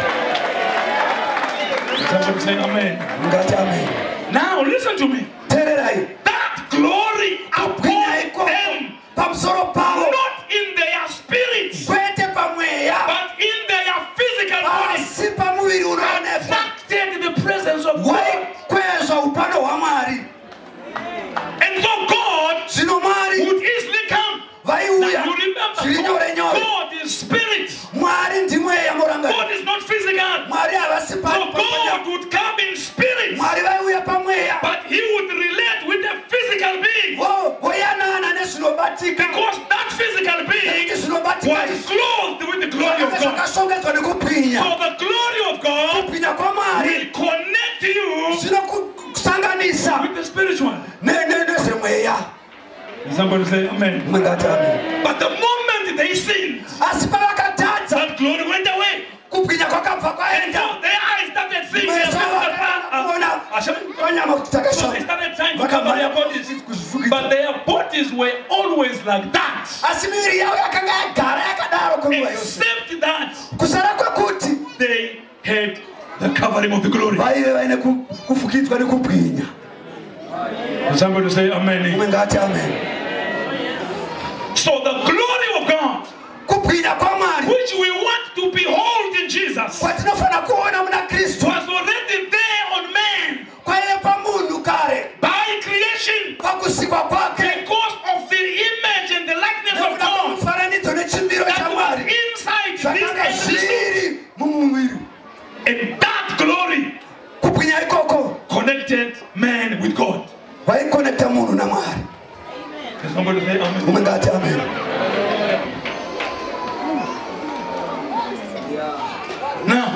Somebody say amen. Ngati amen. Now listen to me. Tererai. That glory Kubwinya upon them, pamusoro pavo. not in their spirit, Kwete pamweya. but in their physical body, Asi pamuviri unooneka. attracted the presence of God. Waikwezva upano hwaMwari. And so God Zvino Mwari would easily come. Now vaiuya. you remember, Zviri nyore nyore. God is spirit. Mwari ndimweya muranga. God is not physical. Mwari havasi So pano God pamweya. would come in spirit, Mwari vaiuya pamweya. but he would relate with the physical being. Voyanana nezvinobatika. Because that physical being Nekuti zvinobatika was izvi. clothed with the glory of God. Zvakashongedzwa nekubwinya. So the glory of God Kubwinya kwaMwari will connect you zvinokusanganisa with the spiritual. nezvemweya. Somebody say amen. Mumwe ngati amen. But the moment they sinned, Asi pavakatadza that glory went away. kubwinya kwakabva And kwaenda. so their eyes started seeing their Meso physical vakaona Hashem. vanyama kuti So they takashama. started trying to cover their bodies. Kuzvifukidza. But their bodies were always like that. Asi miviri yavo yakanga yagara yakadaro kwenguva yose. Except that Kusara kwekuti they had the covering of the glory. vaive vaine kufukidzwa nekubwinya. Somebody say amen. Mumwe ngati amen. So the glory of God, Kubwinya kwaMwari which we want to behold in Jesus, kwatinofanira kuona muna Kristu was already there on man kwaive pamunhu kare by creation pakusikwa kwake because of the image and the likeness of nekuda God kwemufananidzo nechimbiro that was chaMwari inside this zvakanga episode. zviri mumuviri. And that glory Kubwinya ikoko connected man with God. vaikonekta munhu naMwari. Can somebody say amen? Mumwe ngati amen. Now,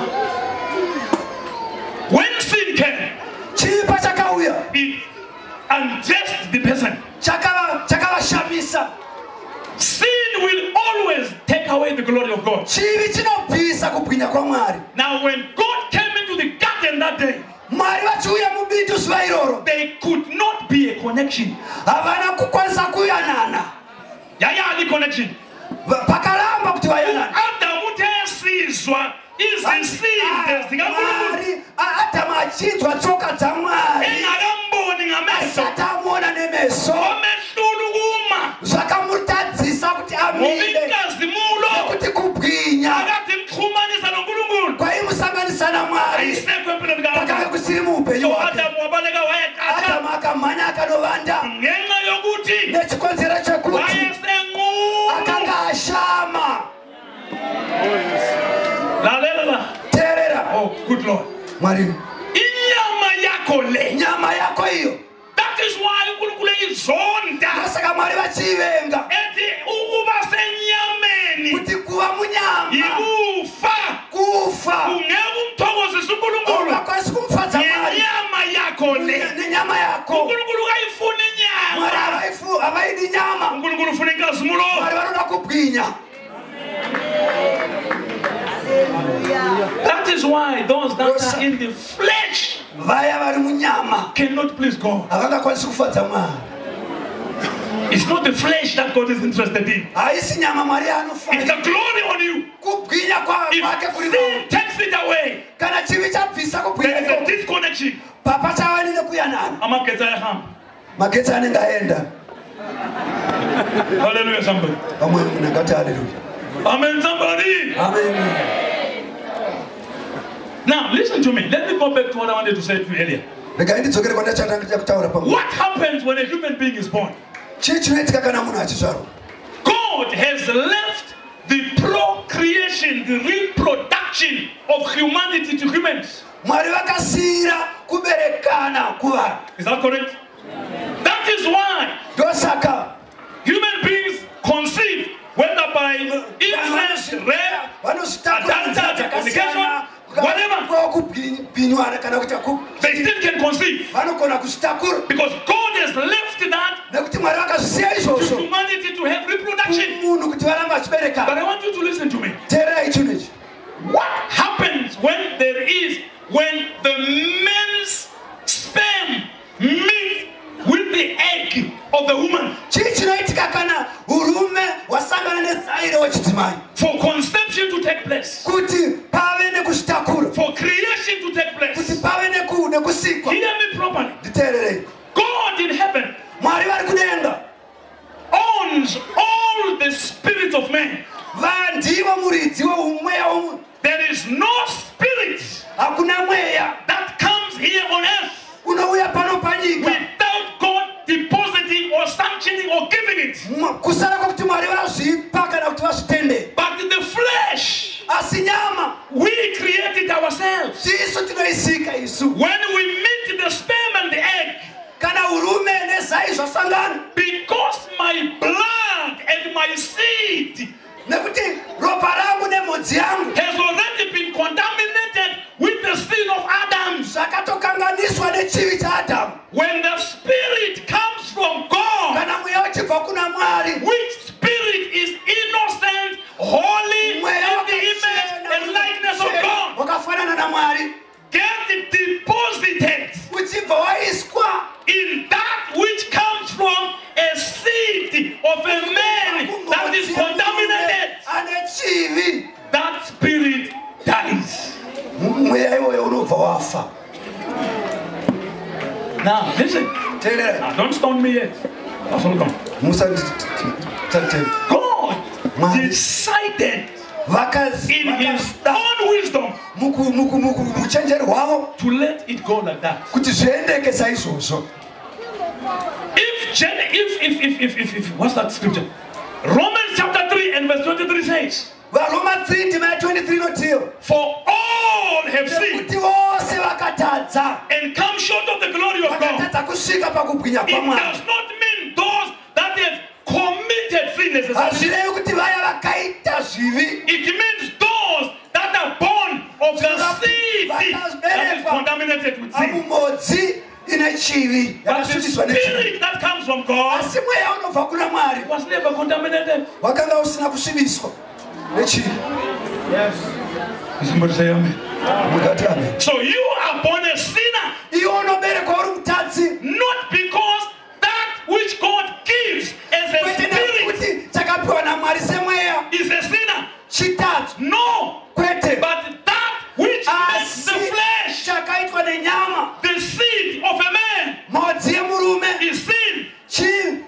when sin came, Chipa chakauya it undressed the person. chakavashamisa. Sin will always take away the glory of God. Chivi chinobvisa kubwinya kwaMwari. Now, when God came into the garden that day, Mwari vachiuya mubindu zuva iroro they could not be a connection. havana kukwanisa kuyanana. Yaya the connection. Pakaramba kuti vayanana. Adamu tesizwa izisinde zikaNkulunkulu. Mwari Adamu achinzwa tsoka dzaMwari Engakamboni ngameso. asati amuona nemeso Omehlula ukuma. zvakamutadzisa kuti amile Ngoba nekuti kubwinya akade mxhumanisa noNkulunkulu. kwaimusanganisa naMwari Ayisekho empilweni pakanga kaAdamu. kusiri muupenyu So hwake. Adamu wabaleka wayaqatha Adamu akamhanya akanovanda ngenxa yokuthi nechikonzero chekuti wayesenqunu. akanga ashama. Lalela la. Teerera Oh, good Lord. Mwari, Inyama yakho le. nyama yako iyo. That is why uNkulunkulu izonda. Ndosaka Mwari vachiivenga Ethi ukuba senyameni kuti kuva munyama ikufa. kufa Ungeke umthokozise uNkulunkulu. ungakwanisi kumfadza Mwari Inyama yakho le. nenyama yako. uNkulunkulu kayifuna Mwari inyama. havaidi nyama. uNkulunkulu ufuna inkazimulo. Mwari vanoda kubwinya. That is why those that are in the flesh Vaya vari munyama cannot please God. havangakwanisi kufadza Mwari. It's not the flesh that God is interested in. Haisi nyama Mwari It's anofanira. the glory on you. Kubwinya kwake If kuri sin takes it away, kana chivi chabvisa there is a kubwinya disconnection. papa chava nekuyanana. Amagetsi ayahamba. Magetsi anenge aenda. Hallelujah, somebody. Pamwe munhu ngati haleluya. Amen, somebody. Amen. Now, listen to me. Let me go back to what I wanted to say to you earlier. Regai ndidzokere kwandachada kutaura pamwe. What happens when a human being is born? Chii chinoitika kana munhu achizvarwa? God has left the procreation, the reproduction of humanity to humans. Mwari vakasiyira kuberekana kuvanhu. Is that correct? That is why Ndosaka human beings conceive, whether by incest, rape, adultery, fornication, whatever. kubhinywana kana kuita They still can conceive vanogona kuzvitakura because God has left that nekuti Mwari vakazisiya to izvozvo humanity to have reproduction. munhu kuti varambe But vachiberekana. I want you to listen to me. Teererai chinhu ichi. What happens when the man's sperm meets with the egg of the woman? Chii chinoitika kana abayirewo chidzimai for conception to take place, kuti pave nekuchitakura for creation to take kuti place. pave nekusikwa. Hear me properly. Nditeererei. God in heaven Mwari vari kudenga owns all the spirits of men. vandivo muridzi weumweya womunhu. There is no spirit Hakuna mweya that comes here on earth unouya pano panyika without God depositing or sanctioning or giving it. kusara kwokuti Mwari vazvipa kana kuti vazvitende. But the flesh, Asi nyama we create it ourselves. tisu tinoisika isu. When we meet the sperm and the egg, Kana urume nezai zvasangana because my blood and my seed nekuti ropa rangu nemhodzi yangu has already been contaminated with the sin of Adam. zvakatokanganiswa nechivi chaAdhamu. When the spirit comes from God, Kana mweya uchibva kuna Mwari, which spirit is innocent, holy, in mweya the image and likeness of God, wakafanana naMwari, get deposited uchibva waiswa in that which comes from a seed of a man that is contaminated, ane chivi, that spirit dies. mweya iwoyo unobva wafa. Now, listen. Teerera. Now, don't stone me yet. That's all gone. Musatete. God Man. decided in Vakazida his own wisdom muchenjeri hwavo to let it go like that. kuti zviendeke saizvozvo. If what's that scripture? Romans chapter 3 and verse 23 says, Varoma 3 ndima ya23 inotiyo for all have sinned kuti vose vakatadza and come short of the glory of God. vakatadza kusvika pakubwinya It kwaMwari. does not mean those that have committed sin necessarily. Hazvirevi kuti vaya vakaita zvivi. It means those that are born of the seed that is contaminated with sin. Hamumodzi ine chivi But the yakasvibiswa nechivi. spirit that comes from God Asi mweya unobva kuna Mwari was never contaminated. wakanga usina kusvibiswa nechivi. Somebody say amen. Mukati amen. So you are born a sinner, Iwe unoberekwa uri mutadzi not because that which God gives as a kwete spirit nekuti chakapiwa naMwari semweya is a sinner. chitadzi No, kwete, but that which makes the asi flesh, chakaitwa nenyama, the seed of a man, mhodzi yemurume is sin. chivi.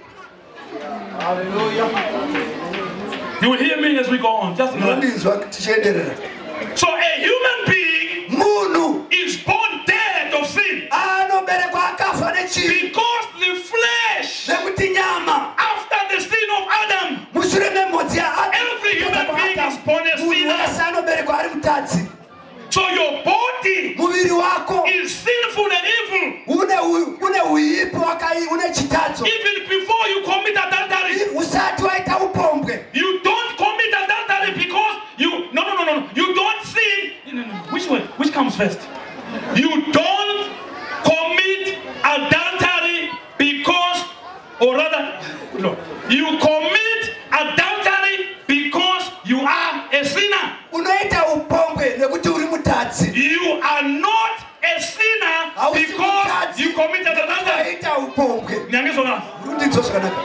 You will hear me as we go on. Just relax. Munondinzwa tichienderera. So a human being Munhu is born dead of sin anoberekwa akafa nechivi because the flesh, nekuti nyama after the sin of Adam, mushure memhodzi every human being is born a munhu sinner. wese anoberekwa ari mutadzi. So your body Muviri wako is sinful and evil une uipi une chitadzo. even before you commit adultery. Usati waita upombwe. You don't commit adultery because you no. You don't sin. No. Which way? Which comes first? You don't commit adultery because, or rather, no. You commit adultery because you are a sinner. Unoita upombwe nekuti uri mutadzi. You are not a sinner because you committed adultery. Unoita upombwe. Nyangizona. Rundidzo zvakanaka.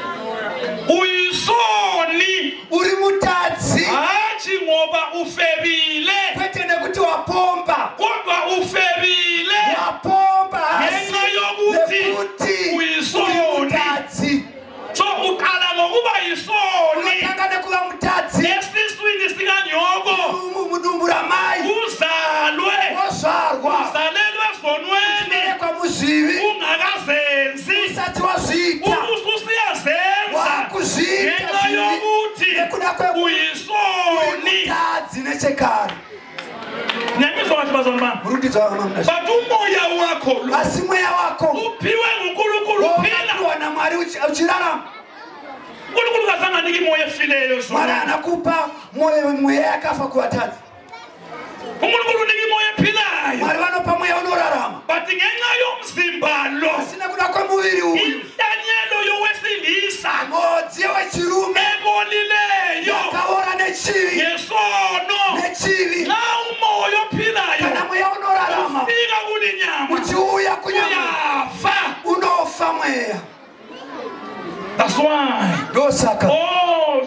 Uisoni. Uri mutadzi. Hachi ngoba ufebile. Kwete nekuti wapomba. Kodwa ufebile. Wapomba hasi. Ngenxa yokuthi Nekuti uyisoni. uri mutadzi. So uqala ngokuba yisoni. Unotanga nekuva mutadzi. Esiswini sikanyoko. Mudumbu ramai. Uzalwe. Wazvarwa. Uzalelwe esonweni. Uberekwa muzvivi. Ungakazenzi. Usati wazviita. Ususiyazenza. Wakuzviita Ngenxa zvivi. yokuthi Nekuda kwe- uyisoni. mutadzi nechekare. Nyangizwa kahle bazalwane bami. Rundidzo vakamamuna. But umoya wakho lo Asi mweya wako uphiwe nguNkulunkulu phela. wakapiwa naMwari uchirarama. uNkulunkulu kazanganiki imoya efileyo Mwari zona. anakupa mweya yakafa kuvatadzi. uNkulunkulu unika imoya ephilayo. Mwari vanopa mweya unorarama. But ngenxa yomzimba lo, Asi nekuda kwemuviri uyu inhlanyelo yowesilisa mhodzi wechirume ebolileyo yakaora nechivi ngesono. nechivi. Nxa umoya Kana ophilayo mweya unorarama ufika kule nyama uchiuya kunyama uyafa. unofa mweya. That's why Ndosaka all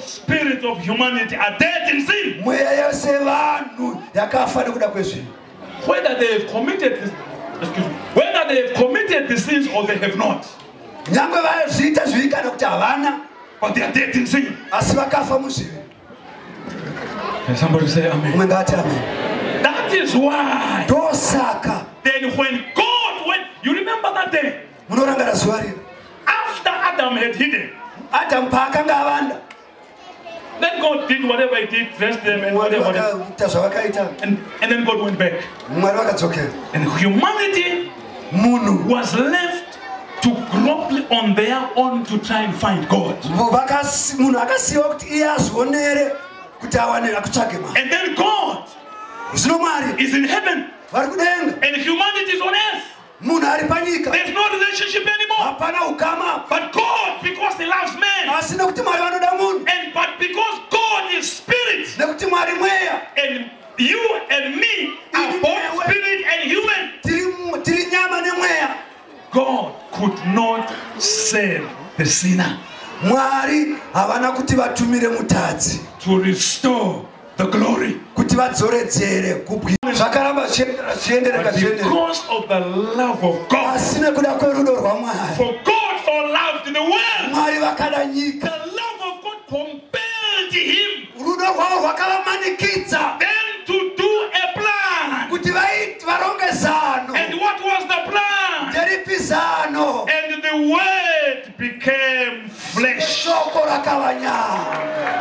spirit of humanity are dead in sin. mweya yose vanhu yakafa nekuda kwezvinhu, Whether they have committed this, excuse me, whether they have committed the sins or they have not, nyangwe vazviita zvivi kana kuti havana, but they are dead in sin. asi vakafa muzvivi. Can somebody say amen? Umwe ngaati amen. That is why Ndosaka then when God went, you remember that day munorangara zuva rino after Adam had hidden, Adamu paakanga avanda, then God did whatever he did, dressed them and Mwari whatever, vakaita zvavakaita, and then God went back. Mwari vakadzokera, And humanity munhu was left to grope on their own to try and find God. munhu akasiyiwa kuti iye azvionere kuti awane akutsvage Mwari. And then God Zvino Mwari is in heaven vari kudenga, and humanity is on earth. munhu ari panyika, There's no relationship anymore. hapana ukama, But God, because he loves man, asi nekuti Mwari vanoda munhu, but because God is spirit, nekuti Mwari mweya, and you and me are both spirit and human, tiri nyama nemweya, God could not save the sinner Mwari havana kuti vatumire mutadzi to restore the glory. kuti vadzoredzere kubwi, zvakaramba zvichiendereka But zviendereka, because of the love of God, asi nekuda kwerudo rwaMwari, for God so loved the world, Mwari vakada the nyika, love of God compelled him rudo rwavo rwakavamanikidza then to do a plan. kuti varonge zano. And what was the plan? Nderipi zano? And the word became flesh. Shoko rakava nyama.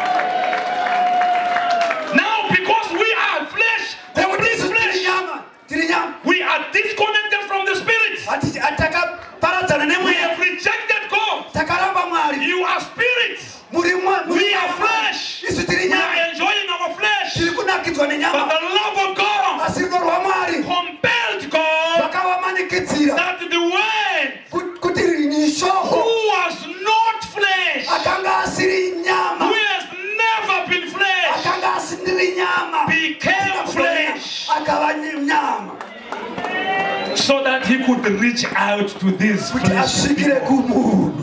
Now, because we are flesh, complete flesh, tiri nyama, we are disconnected from the spirit. atakaparadzana We nemweya, have rejected God. takaramba Mwari. You are spirit. We We are flesh. isu tiri We nyama, are enjoying our flesh. tiri kunakidzwa But nenyama, the love of God asi rudo rwaMwari compelled God vakavamanikidzira that the word kuti rini who shoko was not flesh, akanga asiri who nyama, has never been flesh, akanga asindiri nyama, became flesh akava nyama, so that he could reach out to this kuti flesh. asvikire kumunhu.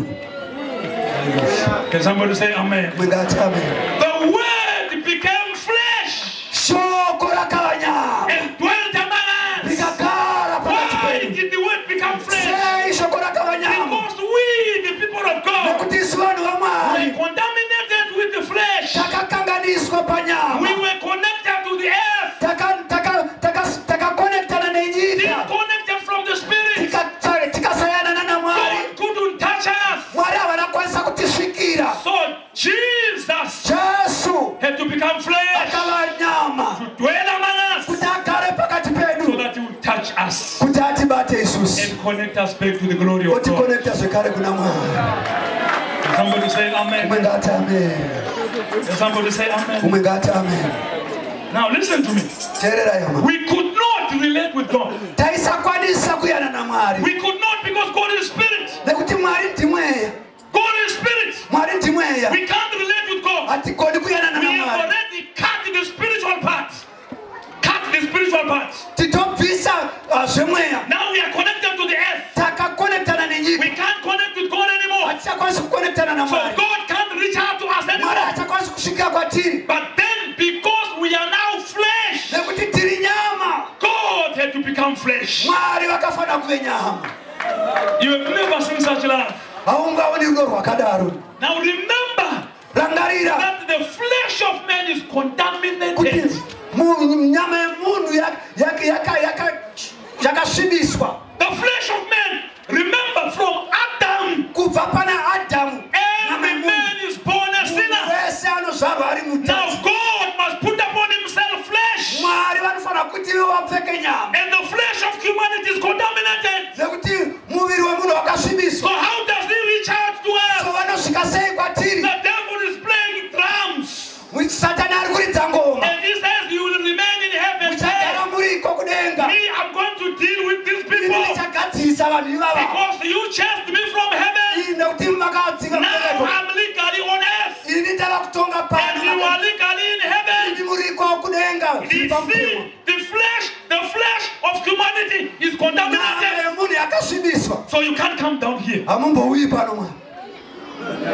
Can somebody say amen? Mwingati amen. The word became flesh Shoko rakava nyama, and dwelt among us. likagara pakati Why pedu. did the word become flesh? Sei shoko rakava nyama, Because we, the people of God, nekuti isu vanhu were vaMwari contaminated with the flesh. takakanganiswa We panyama, were connected to the earth, takakonektana nenyika, disconnected from the spirit. tikasayanana naMwari. God couldn't touch us. Mwari havana kwanisa kutisvikira. So Jesus Jesu had to become flesh akava nyama to dwell among us kuti agare pakati so pedu, that he would touch us kuti atibate isusu, and connect us back to the glory of God. otikonekta zvekare kuna Mwari. Can somebody say amen? Umwe ngati amen. Can somebody say amen? Umwe ngati amen. Now listen to me. Teerera yama. We could not relate with God. Taisakwanisa kuyana naMwari We could not because God is spirit. nekuti Mwari ndimweya. God is spirit. Mwari ndimweya. We can't relate with God. Hatikoni kuyana We have naMwari. already cut the spiritual part. Cut the spiritual part. Titobvisa zvemweya. Now we are connected to the earth. Takakonektana nenyika. We can't connect with God anymore. Hatichakwanisi kukonektana So naMwari. God can't reach out to us Mwari anymore. hachakwanisi kusvika kwatiri But then because we are now flesh, nekuti tiri nyama. God had to become flesh. Mwari vakafanira kuve nyama. You have never seen such love. Haungaoni rudo rwakadaro. Now remember Rangarira that the flesh of man is kuti contaminated. nyama yemunhu yakasvibiswa. The flesh of man, remember from Adam, Kubva pana Adamu, every man is born a sinner. wese anozvarwa ari Now mutadzi. God must put upon himself flesh. Mwari vanofanira kuti ivo vapfeke nyama, And the flesh of humanity is contaminated. nekuti muviri wemunhu So wakasvibiswa. how does he reach out to So us? vanosvika sei kwatiri? The devil is playing drums. Satani ari kuridza ngoma, And he says you will remain in heaven. muchagara muriko kudenga. Me, I'm going to deal with these Ini people ndichagadzirisa vanhu ivava, because you chased me from heaven. nekuti makadzinga Now kudenga. I'm legally on earth. Ini ndava kutonga And pano, you are legally in heaven. ini muriko kudenga. The flesh of humanity is Nyama contaminated. yemunhu yakasvibiswa. So you can't come down here. Hamumbouyi pano Mwari.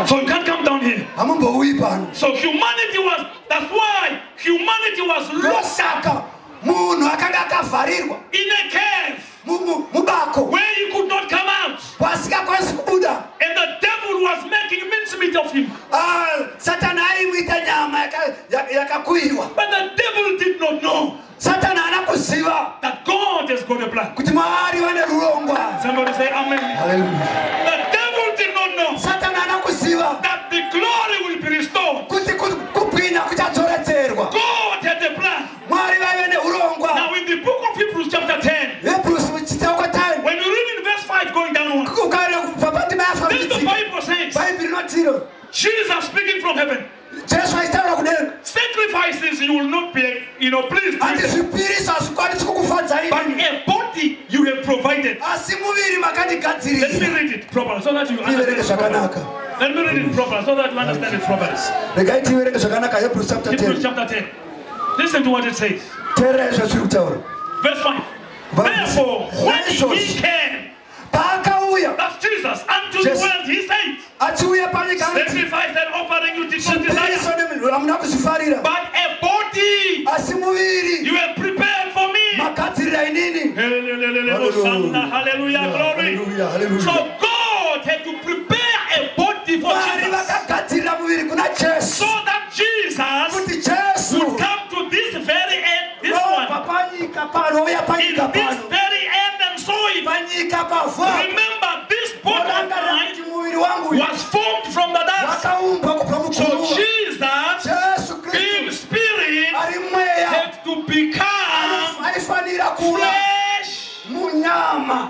So you can't come down here. Hamumbouyi pano. So humanity was, that's why humanity was locked Ndosaka munhu akanga akavharirwa in a cave mubako where he could not come out. kwasingakwanisi kubuda. And the devil was making mincemeat of him. Satani aimuita nyama yakakuyiwa. But the devil did not know Satani haana kuziva that God has got a plan. kuti Mwari vane rurongwa. Somebody say amen. Hallelujah. The devil did not know Satani haana kuziva that the glory will be restored. kuti kubwinya kuchadzoredzerwa. God had a plan. Mwari vaive neurongwa. Now in the book of Hebrews chapter 10, Hebrews chitsauko 10 when you read in verse 5 going downwards, ukaenda kubva pandima then the yafa Bible says, bhaibheri rinotiro Jesus speaking from heaven, Jesu aitaura kudenga sacrifices you will not be, pleased handi with, zvipiriso hazvikwanisi kukufadzai but a body you have provided. asi muviri Let me makandigadzirira. read it properly so that you Tiverenge understand it properly. zvakanaka. Let me read it properly so that you understand it properly. Regai tiverenge zvakanaka. Hebrews chapter Hebrews 10. chapter 10. Listen to what it says. Teererai zvazviri kutaura. Verse 5. Therefore, when he came, Paakauya that's Jesus, unto the world, he said, achiuya panyika anoti sacrifice and offering you did not desire, zvipiriso nemunhu hamuna kuzvifarira but a body asi muviri you have prepared for me. makadzirira inini. Hallelujah, hallelujah, glory. Hallelujah, hallelujah. So God had to prepare a body for Mwari Jesus vakagadzirira muviri kuna Jesu so that Jesus kuti Jesu would come to this very end, this one, panyika pano uya in panyika this pano very end, and so it. panyika pavha. Remember, this body of mine Kuti muviri wangu uyu was formed from the dust. wakaumbwa kubva So mugungwa. Jesus, Jesu being Kristu spirit, ari mweya had to become aifanira kuva flesh. munyama.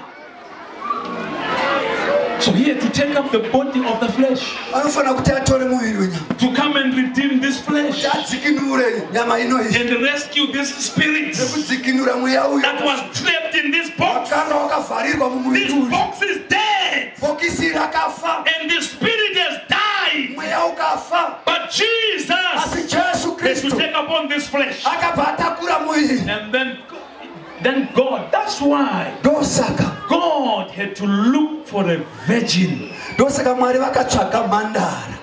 So he had to take up the body of the flesh Anofanira kuti atore muviri wenyama to come and redeem this flesh kuti adzikinure nyama inoyi and rescue this spirit nekudzikinura mweya uyu that was trapped in this box. wakanga wakavharirwa mumuviri This uyu. box is dead Bhokisi rakafa, and the spirit has died. mweya ukafa, But Jesus asi Jesu has to Kristu take upon this flesh. akabva atakura muviri. And then God, that's why Ndosaka God had to look for a virgin. ndosaka Mwari vakatsvaga mhandara.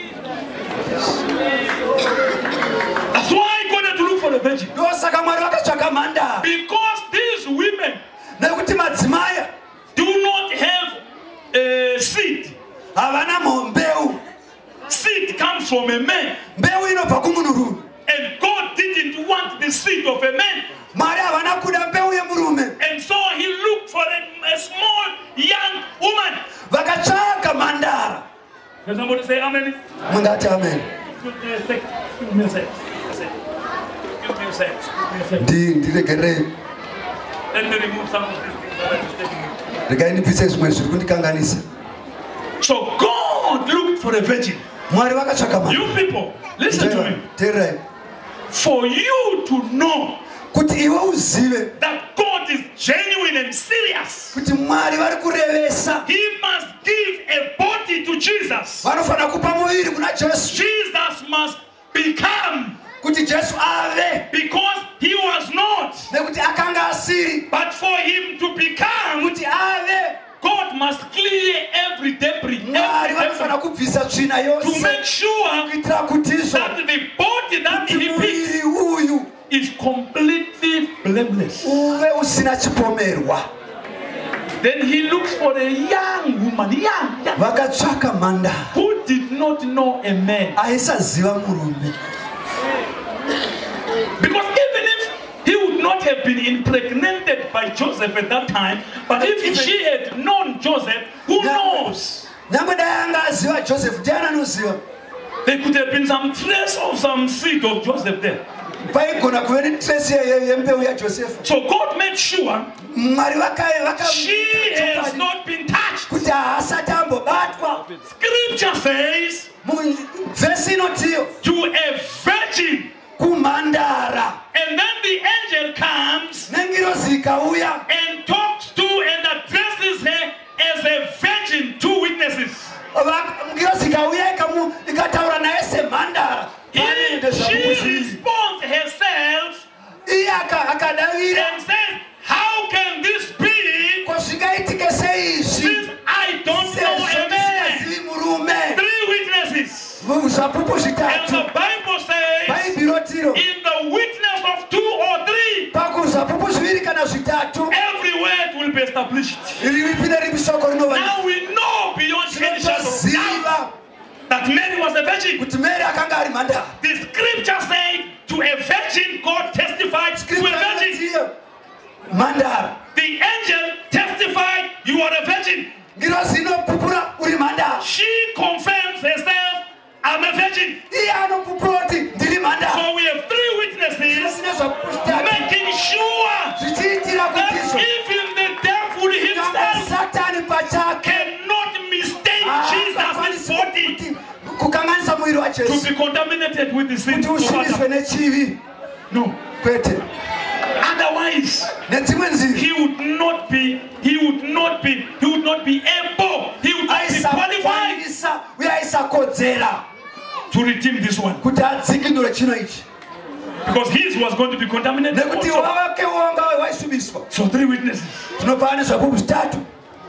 That's why God had to look for a virgin. Ndosaka Mwari vakatsvaga mhandara Because these women nekuti madzimai do not have a seed. havana mbeu. Seed comes from a man. Mbeu inobva kumunhurume. And God didn't want the seed of a man. Mwari havana kuda mbeu yemurume. And so he looked for a small young woman. Vakatsvaga mhandara. Can somebody say amen? Mungati amen. Excuse me a sec. Excuse me a sec. Excuse me a sec. Excuse me a sec. Ndiregerei. Let me remove some of these things that are disturbing me. Regai ndibvise zvimwe zviri kundikanganisa. So God looked for a virgin. Mwari vakatsvaga mhandara. You people, listen to me. Teererai. For you to know Kuti iwe uzive that God is genuine and serious, kuti Mwari vari kurevesa. He must give a body to Jesus. Vanofanira kupa muviri kuna Jesu Jesus must become, kuti Jesu ave, because he was not. nekuti akanga asiri. But for him to become, Kuti ave, God must clear every debris, Mwari vanofanira kubvisa tsvina to yose make sure kuitira kutizvo that the body that kuti he picks muviri uyu is completely blameless. uve usina chipomerwa. Then he looks for a young woman, young, Vakatsvaka mhandara who did not know a man. aisaziva murume. Because even if he would not have been impregnated by Joseph at that time, but if she had known Joseph, who knows? Nyangwe dai anga aziva Josefu, ndiani anoziva? There could have been some trace of some seed of Joseph there. Paigona kuve netresi yembeu yaJosefa. So God made sure Mwari she has not been touched. kuti haasati ambobatwa. Scripture says Vhesi inotiyo to a virgin. kumhandara. And then the angel comes Nengirozi ikauya and talks to and addresses her as a virgin, two witnesses. ngirozi ikauya ikataura naye semhandara. She responds herself Iye akadavira and says, how can this be ko zvingaitike seizvi since I don't know a man? sezvo murume. Three witnesses Pakuzvapupu And zvitatu. the Bible says, Bhaibhiro tiro. in the witness of 2 or 3, Pakuzvapupu zviviri kana zvitatu. every word will be established. Ripi neripi shoko rinova. Now we know beyond any shadow of doubt that Mary was a virgin. Kuti Mary akanga ari mhandara. The scripture said, to a virgin, God testified to a virgin. Mhandara. The angel testified, you are a virgin. Ngirozi inopupura uri mhandara. She confirms herself, I'm a virgin. Iye anopupura kuti ndiri mhandara. So we have 3 witnesses Zvisina zvapupu zvitatu. making sure Zvichiitira that kuti izvo. even the devil Kanga himself Satani pachake. cannot mistake Jesus' body Kukanganisa mwiri to waJesu. be contaminated with the sin Kuti of ushiniswe Adam. nechivi. No. Kwete. Otherwise, Nedzimwe nzira. he would not be able, he would not be qualified Aisakwanisa uye aisakodzera to redeem this one. kuti adzikinure chino ichi. Because his was going to be contaminated Nekuti also. wake wanga waisvibiswa. So 3 witnesses. Tinopana zvapupu zvitatu.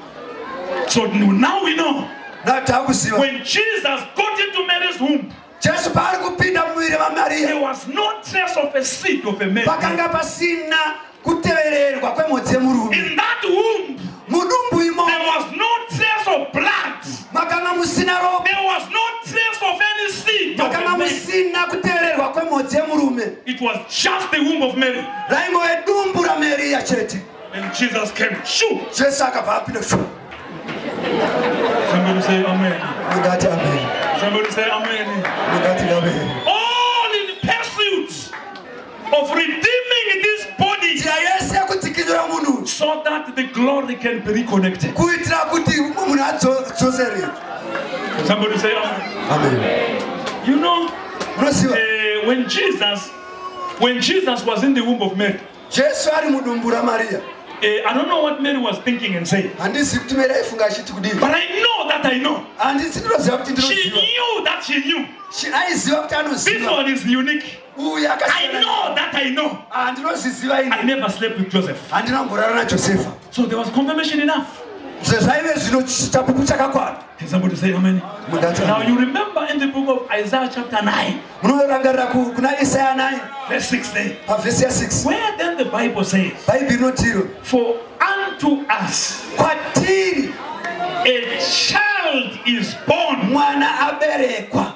So now we know Natakuziva. when Jesus got into Mary's womb, Jesu paari kupinda mumuviri there maMaria. was no trace of a seed of a man. Pakanga pasina kutevererwa kwemhodzi yemurume. In that womb, Mudumbu imo there was no trace of blood. makanga musina ropa. There was no trace of any seed of a Makanga man. musina kutevererwa kwemhodzi yemurume. It was just the womb of Mary. Raingove dumbu raMaria chete. And Jesus came. Shoo! Jesu akabva apinda shu. Somebody say amen. Mungati amen. Somebody say amen. Mungati amen. All in pursuit of redeeming this body Njira yese yekudzikinura munhu so that the glory can be reconnected. kuitira kuti munhu adzosere. Somebody say amen. Amen. You know, Munoziva when Jesus was in the womb of Mary, Jesu ari mudumbu raMaria. I don't know what Mary was thinking and saying, Handisi kuti Mary aifunga achiti kudini. but I know that I know. Handisi ndinoziva kuti She ndinoziva. knew that she knew. Aiziva kuti This anoziva. one is unique. Uyu I akasiyana. know that I know. Handinozviziva I ine. never slept with Joseph. Handinamborara naJosefa. So there was confirmation enough. Zvaive zvino chapupu chakakwana. Can somebody say amen? Mungati Now amen. you remember in the book of Isaiah chapter 9, Munorangarira kuna Isaya 9 verse 6 there, pavhesi ya 6. where then the Bible says, Bhaibheri rinotiro for unto us kwatiri a child is born, mwana aberekwa.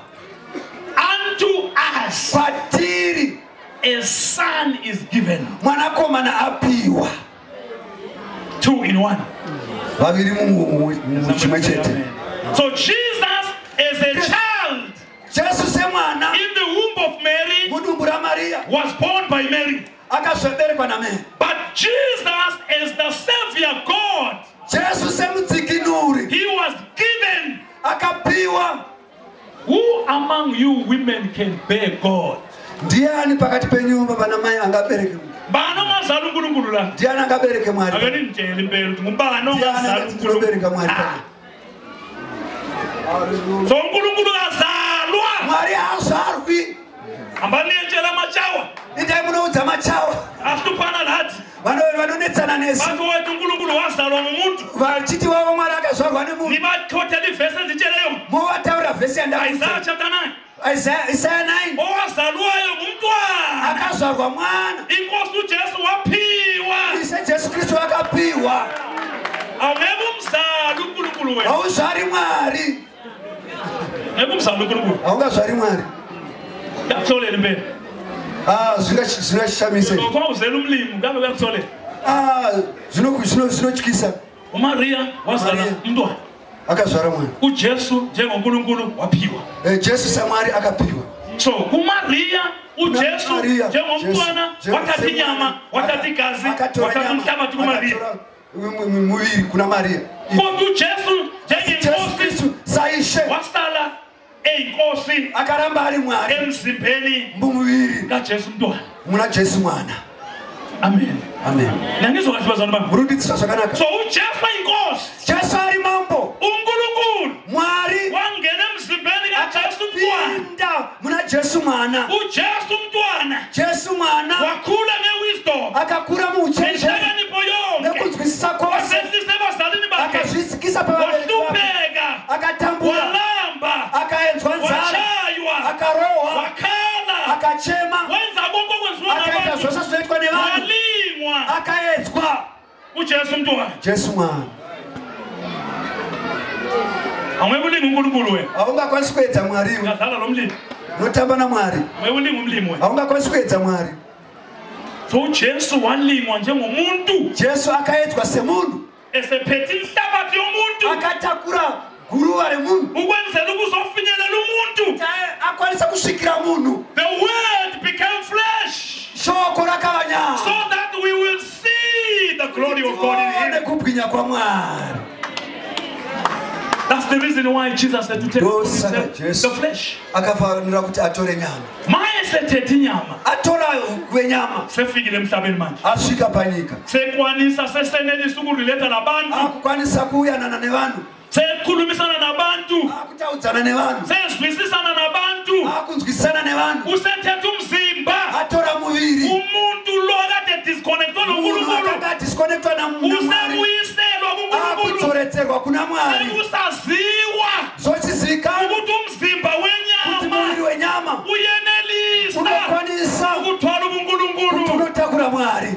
unto us Kwatiri a son is given. mwanakomana apiwa. 2 in 1. Vaviri muchimwe chete. So Jesus is a child Jesu semwana in the womb of Mary, mudumbu raMaria was born by Mary. akazoberekwa naMary. But Jesus is the Savior God. Jesu semudzikinuri He was given. akapiwa. Who among you women can bear God? Ndiani pakati penyu baba namai angabereke? Bano ngazala uNkulunkulu la. Ndiani angabereke Mwari? Akani nitshele impela ukuthi ngubani Ndiani ongazala angabereka uNkulunkulu. Mwari? So uNkulunkulu kazalwa. Mwari azarwi. Ambaniyetshela amachawa. Indai munoudza machawa. Ahluphana lathi. Vanonetsana nesi. Bathi wethu uNkulunkulu wazalwa ngumuntu. Vachiti wavo Mwari akazvarwa nemunhu. Nibathothela ivesi ezitsheleyo. Movataura vhesi Isaiah yandakuudza. chapter 9. Isaya 9 Owazalwayo ngumntwana. akazvarwa mwana. Inkosi uJesu waphiwa. Ise Jesu Kristu akapiwa. Awungeke umzali uNkulunkulu wena. Hauzvari Mwari. Ngeke umzali uNkulunkulu. Haungazvari Mwari. Yakutholela impela. Zvingashamise. Lokho uzela umlimi ngabe uyakutholela. Zvinotyisa. uMaria wazala Maria. umntwana. Akazvara mwana. uJesu njengoNkulunkulu waphiwa. Jesu saMwari akapiwa. So uMaria uJesu Maria, njengomntwana Jesu, wathatha Jesu, inyama, wathatha igazi, akatora wathatha nyama, umhlabathi kuMaria. akatora muviri kuna Maria. Kodwa uJesu Jesu njengenkosi Kristu saishe wasala eyinkosi akaramba ari Mwari emzimbeni mumuviri kaJesu mntwana. muna Jesu mwana. Amen. Amen. Nangizwa kahle bazalwane bami. Muruditswa zvakanaka. So uJesu ayinkosi, Jesu ari mambo. uNkulunkulu Mwari wangena emzimbeni kaJesu mntwana. akapinda muna Jesu mwana. uJesu mntwana Jesu mwana wakhula ngewisdom, akakura muuchenjeri ngenhlakanipho yonke, nekunzwisisa kwose. wasehlisa ebazalini bakhe, Akazvisikisa pavabereki vake. wahlupheka, Akatambura walamba, akaenzwa nzara wachaywa, akachema wenza konke okwenziwa akaita ngabantu zvose zvinoitwa nevanhu walingwa akaedzwa ujesu mntwana Jesu mwana awukulinga uNkulunkulu wena haungakwanisi kuedza Mwari iwe ngazala lo mlimi unotamba naMwari awukulinga umlimi wena haungakwanisi kuedza Mwari so Jesu walingwa njengomuntu Jesu akaedzwa semunhu esephethe inhlabathi yomuntu akatakura guruva remunhu ukwenzela ukuzofinyelela umuntu akwanisa kusvikira munhu the word became flesh shoko rakava nyama so that we will see the glory of God in him. kubwinya kwa Mwari. That's the reason why Jesus said to take Jesu the flesh. akafanira kuti atore nyama Maye sethethe inyama atora kwenyama sefikile emhlabeni manje asvika panyika sekwanisa sesenelisa ukurelate nabantu akukwanisa kuyanana nevanhu sekhulumisana nabantu akutaudzana nevanhu sezwisisana nabantu akunzwisisana nevanhu usethethe umzimba atora muviri umuntu lo akade disconnectwa noNkulunkulu akadisconnectwa naMwari usebuyiselwa kuNkulunkulu akudzoretserwa kuna Mwari sekusaziwa zochizivikanwa ukuthi umzimba kuti wenyama muviri wenyama uyenelisa unokwanisa ukuthwala ubuNkulunkulu kunotakura Mwari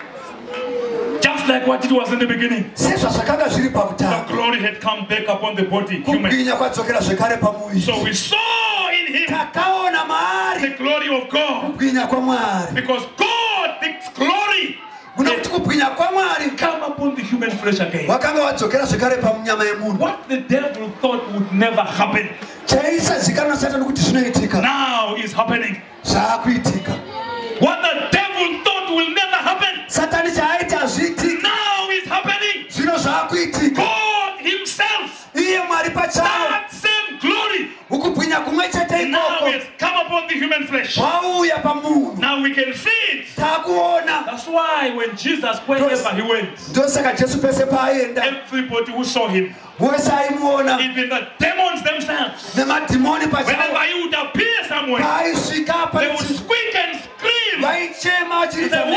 just like what it was in the beginning. sezvazvakanga zviri The pakutanga glory had come back upon the body human. kubwinya kwadzokera zvekare pamuviri So we saw in him takaona maari the glory of God kubwinya kwaMwari because God, the glory, nokuti kubwinya kwaMwari come upon the human flesh again. wakanga wadzokera zvekare pamunyama yemunhu What the devil thought would never happen chaisazikanwa Satani kuti zvinoitika now is happening. zvaakuitika What the devil thought will never happen Satani chaaiti hazviitiki now is happening. zvino zvaakuitika God himself, iye Mwari pachavo that same glory, ukubwinya kumwe chete now ikoko has come upon the human flesh. wauya pamunhu Now we can see it. taakuona That's why when Jesus, wherever he went, ndosaka Jesu pese paaenda everybody who saw him, wese aimuona even the demons themselves, nemadhimoni pachavo whenever he would appear somewhere, paaisvika they would squeak and scream. vaichema They say,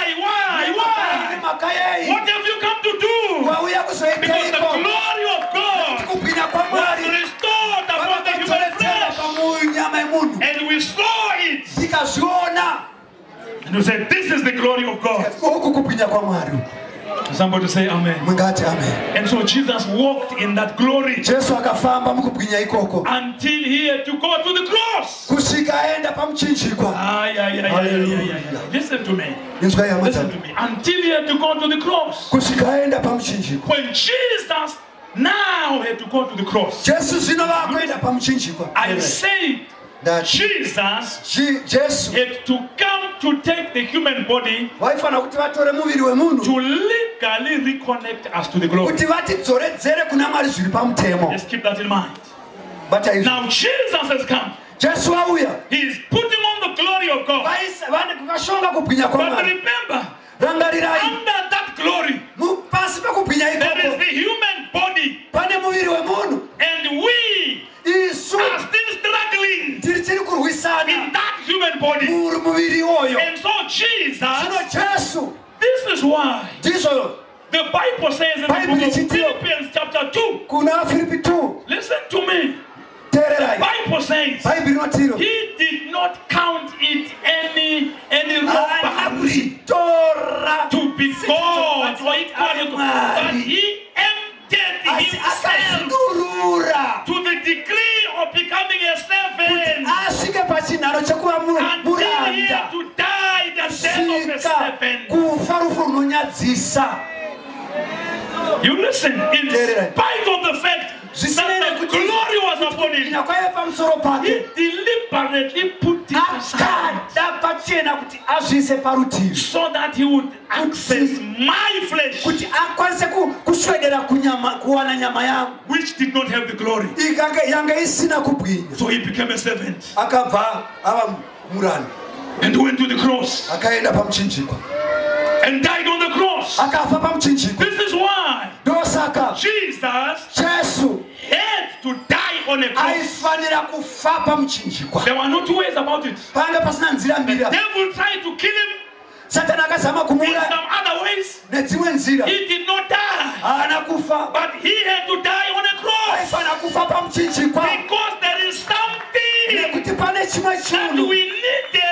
why? makayei What have you come to do? wauya Because the kuzoitaiko glory of God kubwinya was kwaMwari restored upon the human vakadzoredzera flesh. pamunyama yemunhu And we saw it. tikazviona And we said, this is the glory of God. uku kubwinya kwaMwari. Somebody say amen. Mungati amen. And so Jesus walked in that glory Jesu akafamba mukubwinya ikoko until he had to go to the cross. kusvika aenda pamuchinjikwa. Listen to me. Inzwai Listen hama to me. Until he had to go to the cross. kusvika aenda pamuchinjikwa. When Jesus now had to go to the cross, Jesu zvino vakuenda pamuchinjikwa. I said that Jesus Jesu had to come to take the human body vaifana kuti vatore muviri wemunhu to legally reconnect us to the glory. kuti vatidzoredzere kuna Mwari zviri pamutemo. Let's keep that in mind. Bata izvo. Now Jesus has come. Jesu auya. He is putting on the glory of God. Vashonga kubwinya But kwaMwari. remember, Rangarirai. under that glory, Pasi pekubwinya there is ikoko the human body, pane muviri wemunhu. and we Isu are still struggling tiri kurwisana in that human body. muviri oyo. And so Jesus, Zvino Jesu this is why ndizvo the Bible says in the book of Philippians chapter 2, kuna Filipi 2 listen to me. The tererai. Bible says Bhaibheri rinotiro he did not count it any robbery tora to be God or equal to God, but he emptied himself akasidurura to the degree of becoming a servant asvike pachinharo chekuva until he had muranda to die the death of a svika servant. kufa rufu runonyadzisa. You listen, in spite of the fact that the glory was upon him, Nyakwaye pamusoro he pake deliberately put it aside akada pachena kuti azviise parutivi so that he would access my flesh, kuti akwanise kuswedera kuwana nyama yangu which did not have the glory. yanga isina kubwinya. So he became a servant Akabva ava muranda and went to the cross akaenda pamuchinjikwa and died on the cross. akafa pamuchinjikwa. This is why Ndosaka Jesus Jesu had to die on a cross. aifanira kufa pamuchinjikwa. There were no two ways about it. Panga pasina nzira The mbiri. devil tried to kill him Satani akazama in kumura some other ways. nedzimwe nzira. He did not die, Haana kufa. but he had to die on a cross Aifana kufa pamuchinjikwa because there is something nekuti pane chimwe that chinhu we needed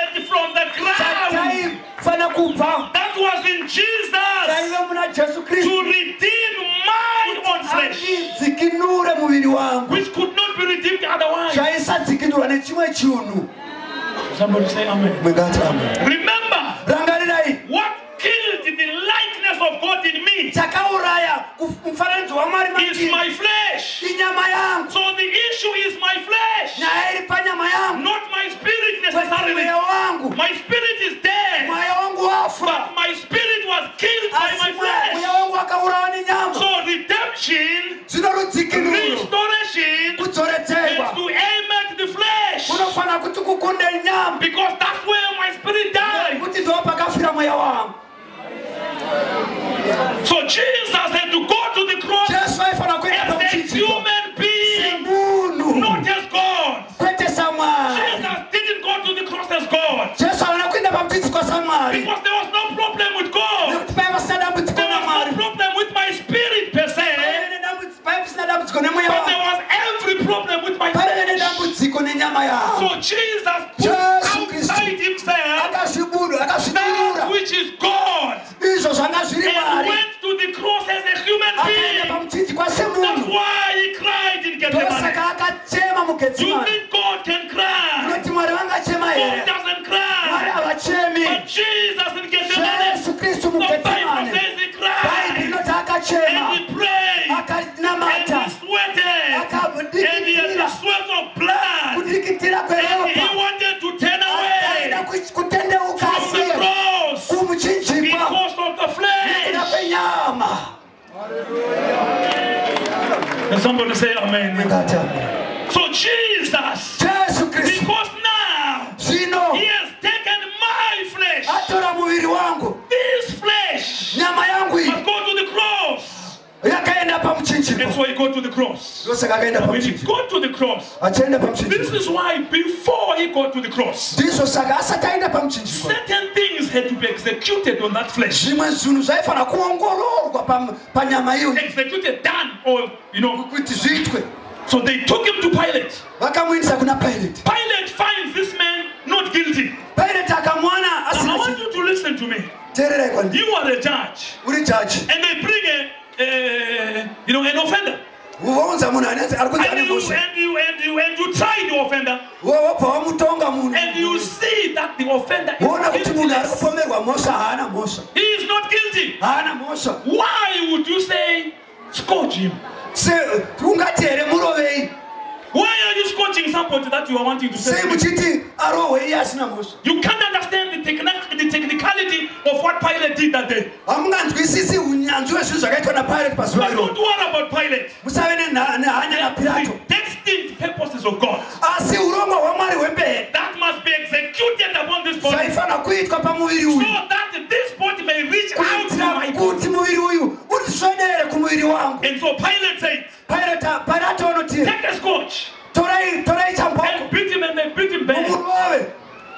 life. chaisadzikinurwa nechimwe chinhu. Somebody say amen. Mwingati amen. Remember, Rangarirai, what killed the likeness of God in me chakauraya mufananidzo waMwari is mandiri my flesh. inyama yangu. So the issue is my flesh, Nyaya iri panyama yangu, not my spirit necessarily. mweya wangu. My spirit is dead, Mweya wangu wafa, but my spirit was killed by my asi mweya flesh. wangu akaurawa nenyama. So redemption, Zvino rudzikinuro, restoration, is kudzoredzerwa to aim at the flesh, kunofanira kuti kukunde nyama, because that's where my spirit died. kuti ndo pakafira mweya wangu. So Jesus had to go to the cross Jesu aifanira kuenda as a pamuchinjikwa human being, semunhu, not as God. kwete saMwari. Jesus didn't go to the cross as God, Jesu haana kuenda pamuchinjikwa saMwari because there was no problem with God. nekuti paiva pasina dambudziko There was naMwari. no problem with my spirit per se, Paiva pasina dambudziko nemweya but there wangu, was every problem with my paiva flesh. nedambudziko nenyama yangu. So Jesus put Jesu Kristu outside himself akazvibudura, that akazvidurura which is God izvo zvanga zviri and Mwari, went to the cross as a human akaenda being. pamuchinjikwa That's semunhu. why he cried in Gethsemane. Ndosaka akachema You muGetsemani. think God can cry? Unoti Mwari vangachema God here? doesn't Mwari cry. havachemi. But Jesus in Gethsemane, Jesu Kristu the Bible muGetsemani, says he Bhaibheri cried inoti and akachema, he prayed and akanamata, he sweated and he had the akabudikitira, sweat of blood kudikitira and he kweropa, wanted to turn akaenda away kutendeuka from the asiye cross kumuchinjikwa because of the nekuda flesh. kwenyama. And somebody say amen. Ngati amen. So Jesus, Jesu Kristu because now zvino he has taken my flesh, atora muviri wangu, this flesh nyama yangu iyi must go to the cross. yakaenda And pamuchinjikwa. so he go to the cross. Ndosaka akaenda When he pamuchinjikwa, go to the cross, achaenda this pamuchinjikwa. is why before he got to the cross, Ndizvo saka asati aenda pamuchinjikwa, certain things had to be executed on that flesh. zvimwe zvinhu zvaifanira kuongororwa panyama iyo Executed, done, or kuti zviitwe. So they took him to Pilate. Vakamuendesa kuna Pilate. Pilate finds this man not guilty. Pilate akamwana Now I asina want you to listen to me. teererai kwandiri. You are a judge, Uri jaji. and they bring an offender, Uvaunza munhu anenzi ari kunzi ane and mhosva. you try the offender, Wobva wamutonga munhu. and you see that the offender Woona is kuti munhu ari guilty. kupomerwa mhosva haana mhosva. He is not guilty. Haana mhosva. Why would you say scourge him? Se ungati here murovei. Why are you scourging somebody that you are wanting to Sei say? muchiti arohwe iye asina mhosva. You can't understand the technicality of what Pilate did that day. Hamunganzwisisi unyanzvi hwezvinhu zvakaitwa naPilate pazuva But don't iroro. worry about Pilate. Musave nehanya naPirato. The destined purposes of God Asi urongwa hwaMwari hwemberi that must be executed upon this body, zvaifanira kuitwa pamuviri so uyu that this body may reach out to kuitira my body. kuti muviri uyu uswedere kumuviri wangu. And so Pilate said, Pirato anoti take a scourge torai chamboko and beat him, and they beat him bad. mumurove.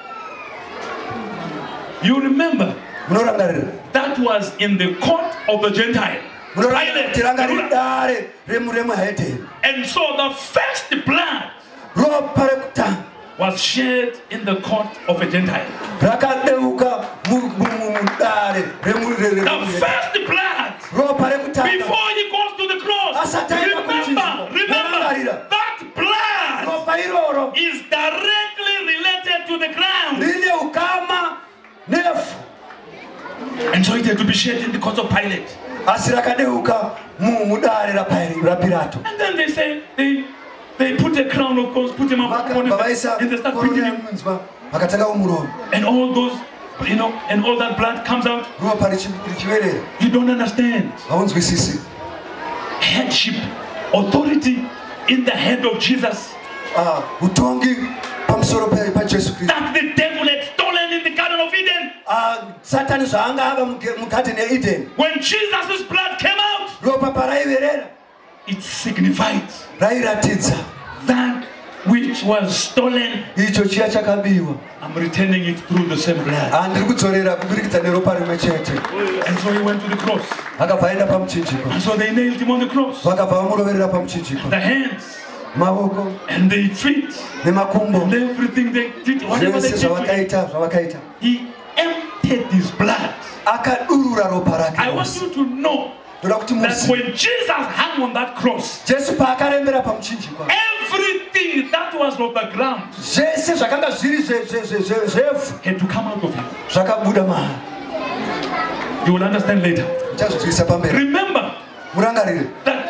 You remember Munorangarira. that was in the court of the Gentile. Munorangarira kuti Pilate, ranga the riri ruler. dare remuhedheni. And so the first blood Ropa rekutanga was shed in the court of a Gentile. rakadeuka mudare The first blood ropa rekutanga before he goes to the cross. Remember that blood ropa iroro is directly related to the ground. rine ukama nefu And so it had to be shed in the court of Pilate. asi rakadeuka mudare raPirato. And then they say they put a crown of course, put him up on his Vakaisa head, and they start beating him. munzwa vakatanga umurova And all those, and all that blood comes out. ropa richiverera. You don't understand. Haunzwisisi. Headship, authority in the head of Jesus Utongi pamusoro paJesu Kristu. that the devil had stolen in the Garden of Eden. Satani zvaanga ava muGarden yeEden. When Jesus' blood came out, Ropa paraiverera it signified rairatidza that which was stolen. icho chiya chakabiwa. I'm returning it through the same blood. Handiri kudzorera kuburikidza neropa rimwe chete. And so he went to the cross. Vakabva aenda pamuchinjikwa. And so they nailed him on the cross. Vakabva vamuroverera pamuchinjikwa. The hands Mavoko and the feet nemakumbo and everything they did, whatever they zvese did to him, zvavakaita. he emptied his blood. Akadurura ropa rake. I want you to know Ndoda kuti that muzive. when Jesus hung on that cross, Jesu paakarembera pamuchinjikwa. everything that was of the ground zvese zvakanga zviri zvevhu had to come out of him. zvakabuda maari. You will understand later. Ndichazvitsvigisa pamberi. Remember Murangarire. that.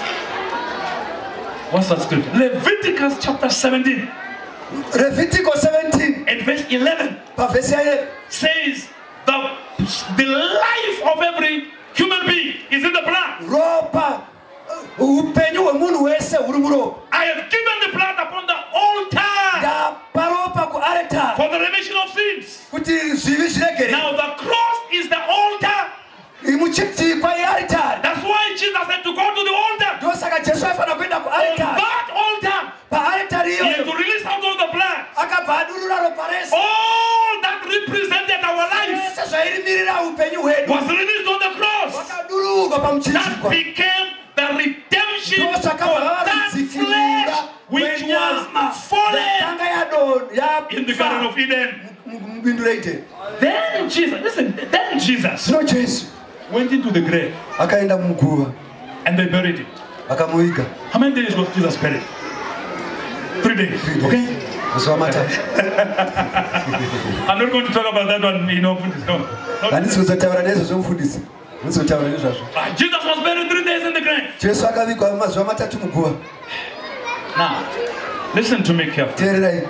What's that scripture? Leviticus chapter 17 Levitico 17 and verse 11 pavhesi ya11 says the life of every human being is in the blood. ropa upenyu hwemunhu wese huri muropa. I have given the blood upon the altar ndapa ropa kuaretari for the remission of sins. kuti zvivi zviregere. Now the cross is the altar. muchitikwa iaritari. That's why Jesus had to go to the altar. ndosaka jesu aifanira kuenda On kuaritari. that altar, paaritari he had iyoyo to release out all the blood. akabva adurura ropa rese. All that represented our lives zvese zvairimirira upenyu hwedu was released on the cross. vakadururwa That pamuchinjikwa. became the redemption Ndo for that flesh which was fallen in the Garden of Eden. mubindu reiden. Then Jesus, listen, then Jesus zvino jesu went into the grave akaenda muguva and they buried him. vakamuviga How many days was Jesus buried? 3 days. Okay? mazuva matatu. I'm not going to talk about that one, you know. No. handisi kuzotaura nezvezvo mufundisi. handisi kutaura nezvazvo. Jesus was buried 3 days in the grave. jesu akavigwa mazuva matatu muguva. Now, listen to me carefully. teererai.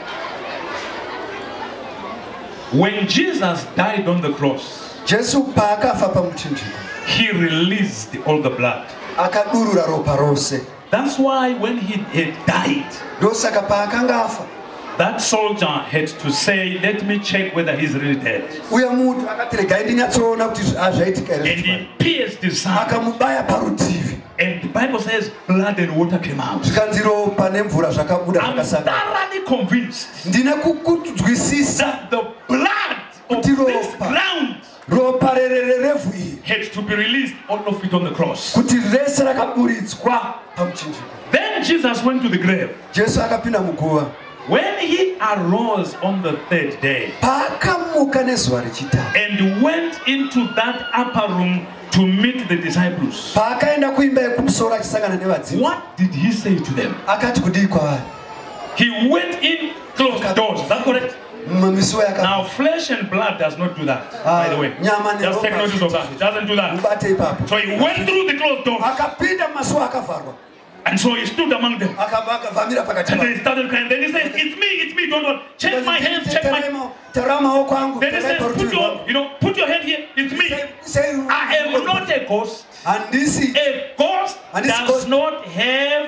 When Jesus died on the cross, jesu paakafa pamuchinjikwa he released all the blood. akadurura ropa rose. That's why when he had died, ndosaka paakanga afa that soldier had to say, let me check whether he's really dead. uya munhu akati regai ndinyatsoona kuti zvaitika And here. he pierced his side. akamubaya parutivi. And the Bible says blood and water came out. zvikanzi ropa nemvura zvakabuda I'm zvakasangana. thoroughly convinced ndine kunzwisisa that the blood of this ground ropa revhu iyi had to be released, all of it on the cross. kuti rese rakaburidzwa pamuchinjikwa. Then Jesus went to the grave. jesu akapinda muguva. When he arose on the third day paakamuka nezuva rechitatu and went into that upper room to meet the disciples, paakaenda kuimba yekumusoro achisangana nevadzidzi what did he say to them? akati kudii kwavari. He went in closed doors. Is that correct? mumisuwo Now, flesh and blood does not do that, by the way. nyama Just take notice of that. It doesn't do that. mubate ipapo. So he went through the closed doors. akapinda mumasuwo akavharwa And so he stood among them. akavhamira pakati And pavo. they started crying. Then he says, it's me, don't worry. Check my hands, check my... tara maoko angu. Then he says, put your hand here. It's me. I am not a ghost. handisi. A ghost And this does ghost- not have...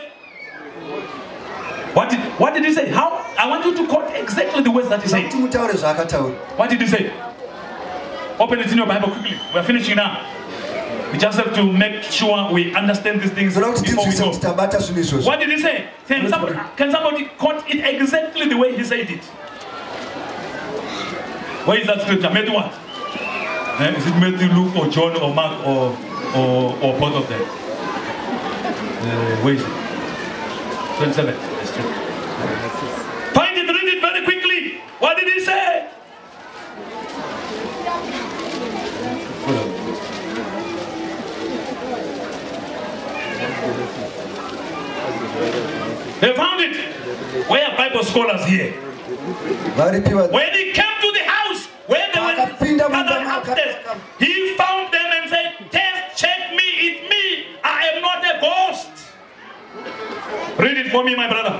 What did he say? How? I want you to quote exactly the words that he said. kuti mutaure zvaakataura. What did he say? Open it in your Bible quickly. We're finishing now. We just have to make sure we understand these things zoda kuti before we tinzwise go. kuti tabata zvinhu izvozvo. What did he say? Can somebody quote it exactly the way he said it? Where is that scripture? Matthew what? Is it Matthew, Luke, or John, or Mark, or both of them? Where is it? 27. Find it, read it very quickly. What did he say? They found it. Where are Bible scholars here? varipiwa. When he came to the house where they were gathered upstairs, he found them and said, test, check me, it's me. I am not a ghost. Read it for me, my brother.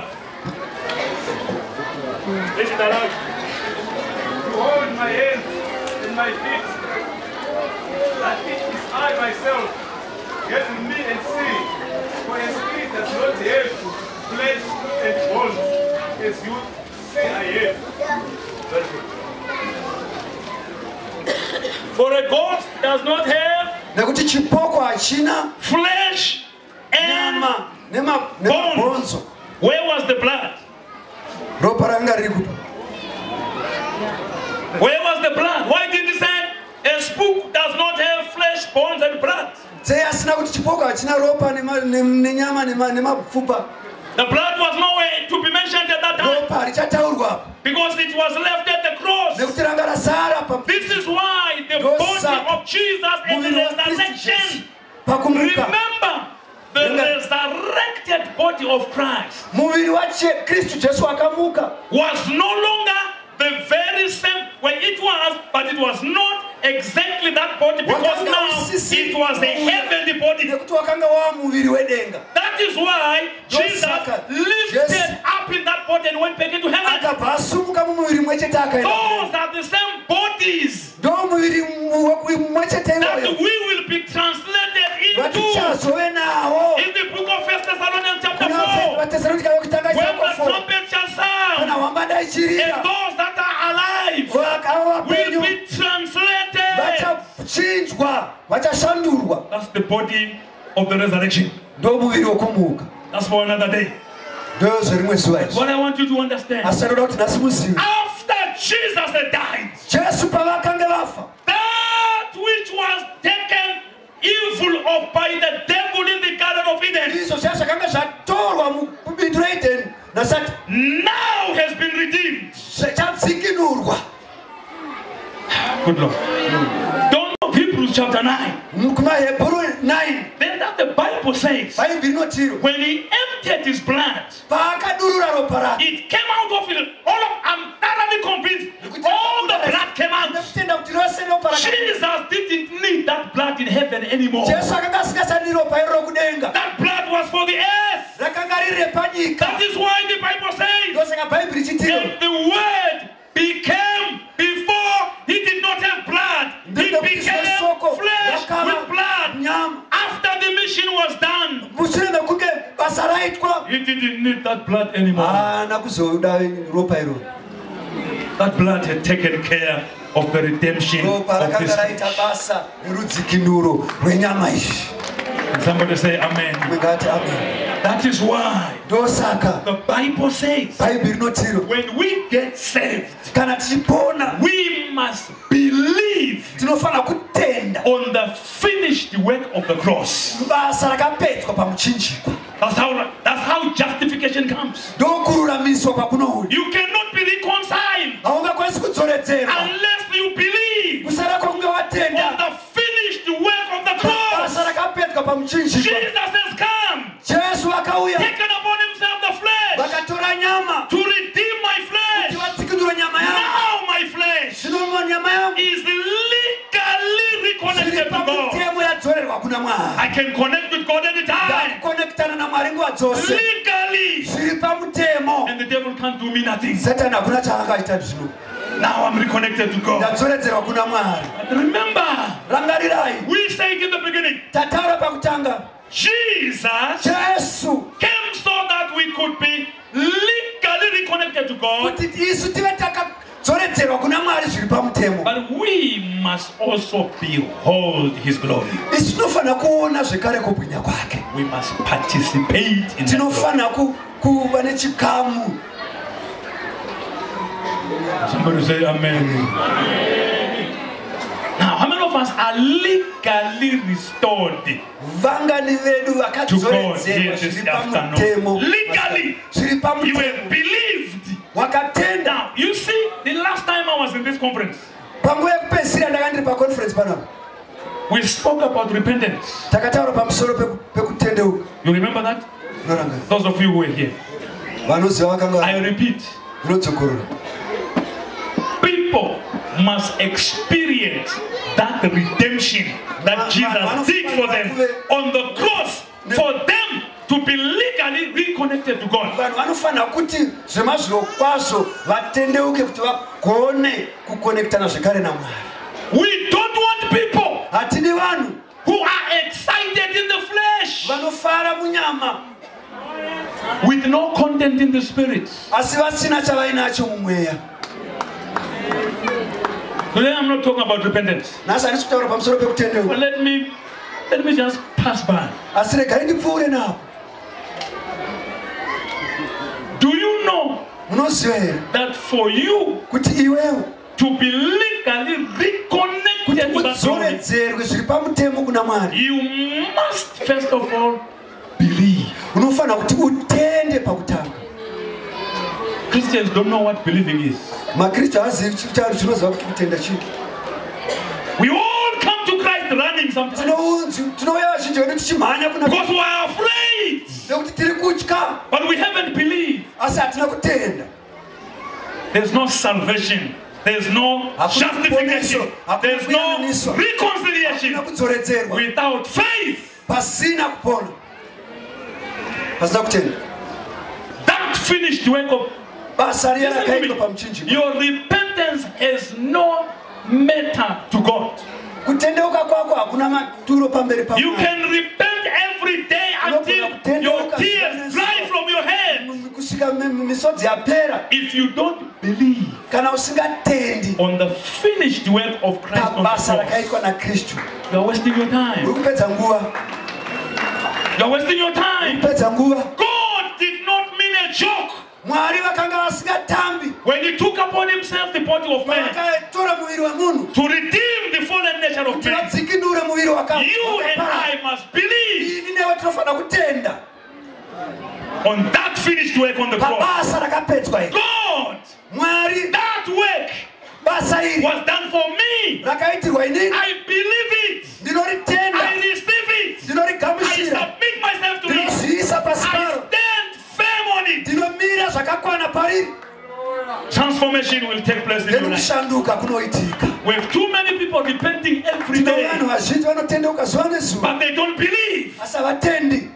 Read it aloud. Hold my hands and my feet, that it is I myself. Get to me and see, for a spirit does not have flesh and bones, as you say I am. Very good. For a ghost does not have nekuti chipoko hachina flesh and nyama nemabhonzo. where was the blood? ropa ranga riri kupi? Where was the blood? Why did he say a spook does not have flesh, bones, and blood? sei asina kuti chipoko hachina ropa nenyama nemapfupa. The blood was nowhere to be mentioned at that time ropa richataurwa because it was left at the cross. nekuti ranga rasara This is why the body of Jesus and the resurrection. pakumuka Remember, the resurrected body of Christ muviri wache Kristu Jesu akamuka was no longer the very same when it was, but it was not exactly that body, because now it was a heavenly body. nekuti wakanga wa muviri wedenga. That is why Jesus lifted up in that body and went back into heaven. Akabva asumuka mumuviri mwechete akaenda. Those are the same bodies ndo muviri mwechete that iwoyo we will be translated into. vatichazove nawo In the book of 1 Thessalonians chapter 4, vatesaronika vekutanga when the chapter 4 trumpet shall sound, kana wambada and ichirira those that are alive vakava will penyu be translated. vachachinjwa vachashandurwa. That's the body of the resurrection. ndo muviri wokumuka. That's for another day. ndo zverimwe zuva izvi. What I want you to understand, asi anoda kuti nhasi muzive after Jesus had died, Jesu pavakanga vafa that which was taken evil of by the devil in the Garden of Eden izvo zva zvakanga zvatorwa mubindu reedheni nasati now has been redeemed. chadzikinurwa. Good Lord. Don't know Hebrews chapter 9. kumahebhuru 9 Then that the Bible says, bhaibheri rinotiro when he emptied his blood, paakadurura ropa rake it came out of it. I'm thoroughly convinced. All the blood came out. nekutenda kuti rose ropa rake. Jesus didn't need that blood in heaven anymore. Jesu akanga asingachadi ropa iro rokudenga That blood was for the earth. rakanga riri repanyika. That is why the Bible says, ndosaka bhaibheri chitiro and the word became, before he did not have blood, he became flesh with blood. nyama After the mission was done, mushure mekunge basa raitwa he didn't need that blood anymore. haana kuzoda ropa iro. That blood had taken care of the redemption ropa of rakanga this. raita basa nerudzikinuro rwenyama izvi. Somebody say amen. mungati amen. That is why ndosaka the Bible says, bhaibheri rinotiro when we get saved, kana tichipona we must believe tinofana kutenda on the finished work of the cross. basa rakapedzwa pamuchinjikwa. That's how justification comes. ndokururamiswa kwakunouya. You cannot be reconciled haungakwanisi kudzoredzerwa unless you believe kusara kwange on watenda the finished work of the cross. basa rakapedzwa pamuchinjikwa. Jesus has come, Jesu akauya taken upon himself the flesh vakatora nyama to redeem my kuti flesh. vadzikinura nyama yangu. Now my flesh zvino nyama yangu is legally zviri reconnected to God. pamutemo yadzorerwa kuna Mwari. I can connect with God anytime. ndakukonektana naMwari nguva dzose Legally. zviri pamutemo. And the devil can't do me nothing. satani hakuna chaakaita zvino. Now I'm reconnected to God. ndadzoredzerwa kuna Mwari. But remember, rangarirai we said in the beginning, tataura pakutanga Jesus Jesu came so that we could be legally reconnected to God, kuti isu tive takadzoredzerwa kuna Mwari zviri pamutemo. but we must also behold his glory. isu tinofanira kuona zvekare kubwinya kwake. We must participate in that glory. tinofanira kuva nechikamu. Somebody say amen. Now, how many of us are legally restored? vangani vedu To God vakadzoredzerwa here zviri this pamutemo. afternoon. Legally, zviri you pamutemo. have believed. wakatenda. Now, you see, the last time I was in this conference, panguva yekupedzisira ndanga ndiri paconference panapa we spoke about repentance. takataura pamusoro pekutendeuka. You remember that? unoranga Those of you who were here. vanoziva vakanga I repeat, unodzokorora. people must experience that redemption that Jesus did for them on the cross, for them to be legally reconnected to God. vanhu vanofanira kuti zvemazviro kwazvo vatendeuke kuti vagone kukonektana zvekare naMwari. We don't want people hatidi vanhu who are excited in the flesh vanofara munyama with no content in the spirit. asi vasina chavainacho mumweya. Today I'm not talking about repentance. nhasi handisi kutaura pamusoro But pekutendeuka let me just pass by. asi regai ndipfuure napo. Do you know munoziva here that for you kuti iwewo to be legally reconnected to that glory, udzoredzerwe zviri pamutemo kuna Mwari you must first of all believe. unofanira kuti utende pakutanga. Christians don't know what believing is. makristu haazivi chitaro chinoziva kuti kutenda chii. We all come to Christ running sometimes tinouya vazhinji vedu tichimhanya kuna because we are afraid. nekuti tiri kutya but we haven't believed. asi hatina kutenda. There's no salvation. There's no justification. There's no reconciliation Hakuna kudzoredzerwa without faith. pasina kupona, pasina kutenda. That finished work of Basa riya Listen to rakaitwa me. pamuchinjikwa. Your repentance has no matter to God. Kutendeuka kwako hakuna maturo pamberi pa You Mungu. can repent every day until your tears dry from your head. Kusika misodzi yapera. If you don't believe Kana usingatendi on the finished work of Christ on the basa cross, rakaitwa na Kristu, you are wasting your time. urikupedza nguva. You are wasting your time. Urikupedza nguva. God did not mean a joke Mwari vakanga vasingatambi when He took upon Himself the body of man vakatora muviri wemunhu to redeem the fallen nature of kuti man. vadzikidure muviri You and I must believe ini newe tinofana kutenda on that finished work on the cross. pabasa rakapedzwa iri. God, Mwari that work basa iri was done for me. rakaitirwa inini. I believe it. Ndinoritenda, I receive it. I ndinorigamuchira, submit myself to it. ndinozviisa pasi I paro, stand firm on it. ndinomira zvakakwana pariri. Transformation will take place in your life. Nekukushanduka kunoitika. We have too many people repenting every Tino day, vanhu vazhinji vanotendeuka zuva nezuva but they don't believe. asi havatendi.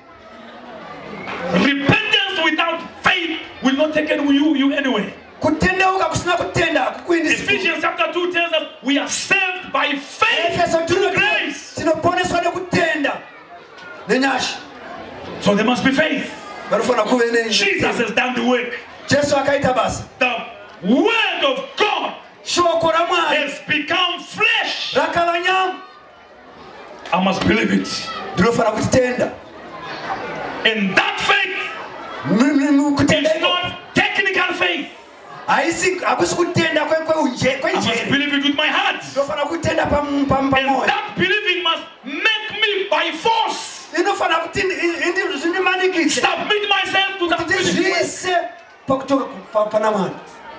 Repentance without faith will not take you anywhere. Kutendeuka kusina kutenda hakukuindisi. Ephesians chapter 2 tells us we are saved by faith Efeso through grace. tinoponeswa nekutenda nenyasha. So there must be faith. Vanofana kuve ne Jesus has done the work. Jesu akaita basa. The word of God Shoko raMwari has become flesh. rakava nyama. I must believe it. Ndinofana kutenda. And that faith Kutenda is not technical faith. hakusi kutenda I must kwenjeri. believe it with my heart. Ndinofana kutenda And pamoyo. that believing must make me by force Ndinofana kuti zvindimanikidze submit myself to that kuti belief. zvise pakutoka pana Mwari.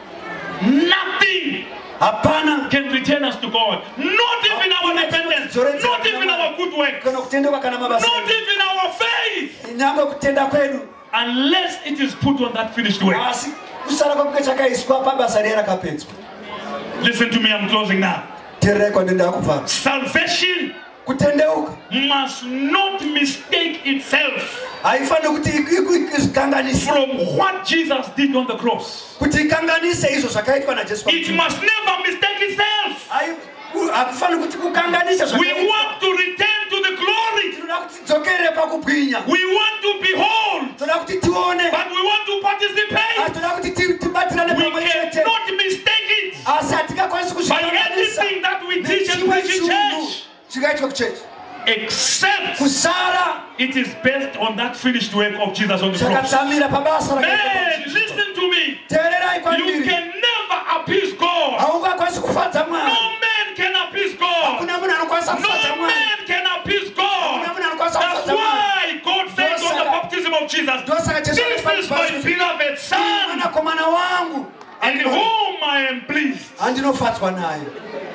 Nothing Hapana can return us to God. Not even our repentance. Not even our good work. kana kutendeuka kana mabasa. Not even our faith. Nyangwe kutenda kwedu Unless it is put on that finished work. asi kusara kwakuke chakaiswa pabasa riya rakapedzwa. Listen to me, I'm closing now. Tererai kwandenda kubva. Salvation Kutendeuka must not mistake itself haifani kuti ikanganise from what Jesus did on the cross. kuti ikanganise izvo zvakaitwa naJesu. It must never mistake itself. hakufani kuti kukanganise We zvakaitwa. want to return to the glory. Tinoda kuti tidzokere pakubwinya. We want to behold, Toda kuti tione. but we want to participate. Toda kuti tibatirane We pamwe chete. cannot mistake it Asi hatingakwanisi by kuzvikanganisa anything that we teach and preach in church, chingaitwa kuchechi. except Kusara it is based on that finished work of Jesus on the cross. chakatsamira pabasa Man, rakaitwa. listen to me. Tererai You kwandiri. can never appease God. Haungakwanisi kufadza Mwari. No man can appease God. Hakuna munhu anokwanisa kufadza No Mwari. man can appease God. Hakuna munhu anokwanisa That's kufadza Mwari. why God said on the baptism of Jesus, Ndosaka Jesu this is my akati beloved Son, mwanakomana wangu in whom I am pleased. andinofadzwa naye.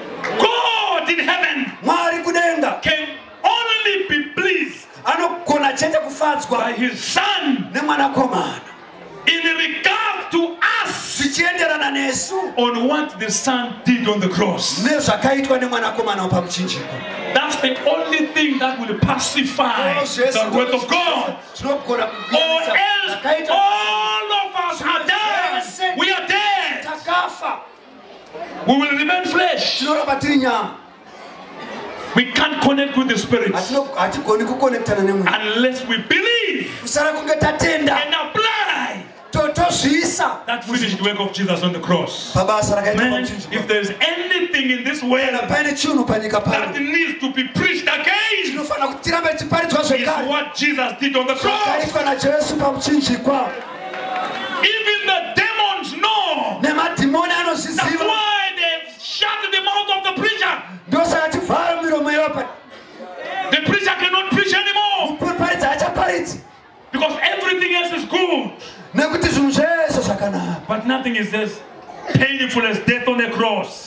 God in heaven Mwari kudenga can only be pleased anogona chete by kufadzwa His Son nemwanakomana in regard to us zvichienderana nesu on what the Son did on the cross. nezvakaitwa nemwanakomana wapamuchinjikwa. That's the only thing that will pacify the word of God. Zvinogona Or else all of us are dead. We are dead. takafa, We will remain flesh. tinoramba tiri nyama. We can't connect with the Spirit Hatigoni kukonektana nemwari unless we believe kusara kunge tatenda and apply tozviisa that finished work of Jesus on the cross. pabasa rakaitwa Man, pamuchinjikwa. if there's anything in this world Paine chinhu panyika that pano needs to be preached again, tinofana kuti tirambe tichiparidzwa is zvekare what Jesus did on the cross. zvakaitwa naJesu pamuchinjikwa. Even the demons know. Nemadhimoni That's anozviziva. why they've shut the mouth of the preacher. Ndosaka tivhara miromo yavo. The preacher cannot preach anymore Muparidzi hachaparidzi because everything else is good, nekuti zvinhu zvese zvakanaka. but nothing is as painful as death on the cross.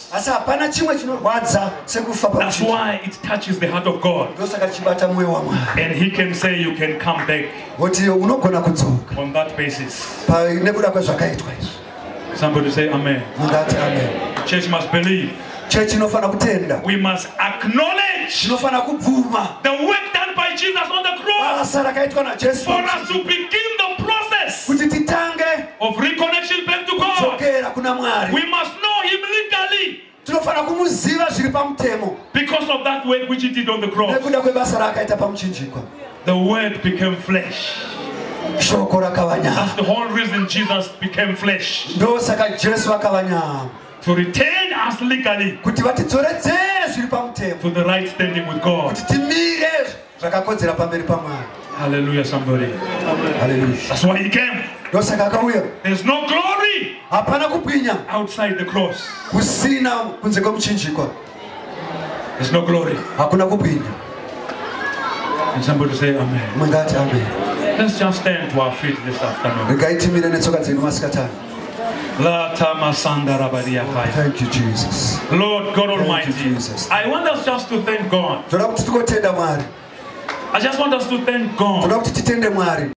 asi hapana chimwe chinorwadza sekufa That's pamuchinjikwa. why it touches the heart of God. Ndosaka chibata mwoyo wa Mwari. And He can say you can come back Kuti unogona kudzoka on that basis. nekuda kwezvakaitwa izvi. Somebody say amen. Mungati amen. Church must believe. Chechi inofana kutenda. We must acknowledge Tinofana kubvuma the work done by Jesus on the cross basa rakaitwa naJesu for us to begin the process kuti titange of reconnection back to God. kudzokera kuna Mwari. We must know Him legally Tinofana kumuziva zviri pamutemo because of that work which He did on the cross. nekuda kwebasa raakaita pamuchinjikwa. The Word became flesh. Shoko rakava That's nyama. the whole reason Jesus became flesh. Ndosaka Jesu akava nyama To retain us legally kuti vatidzoredzere zviri pamutemo to the right standing with God. kuti timire zvakakodzera pamberi paMwari. Hallelujah, somebody. Haleluya. That's why He came. Ndosaka akauya. There's no glory Hapana kubwinya outside the cross. kusina kunze kwemuchinjikwa. There's no glory. Hakuna kubwinya. And somebody say amen. Mungati amen. Let's just stand to our feet this afternoon. Regai timire netsoka dzedu masikatani. La tama sanda rabadia kai. Thank you Jesus. Lord God you, Almighty, Jesus. I want us just to thank God. Toda kuti tikotenda Mwari. I just want us to thank God Toda kuti titende Mwari.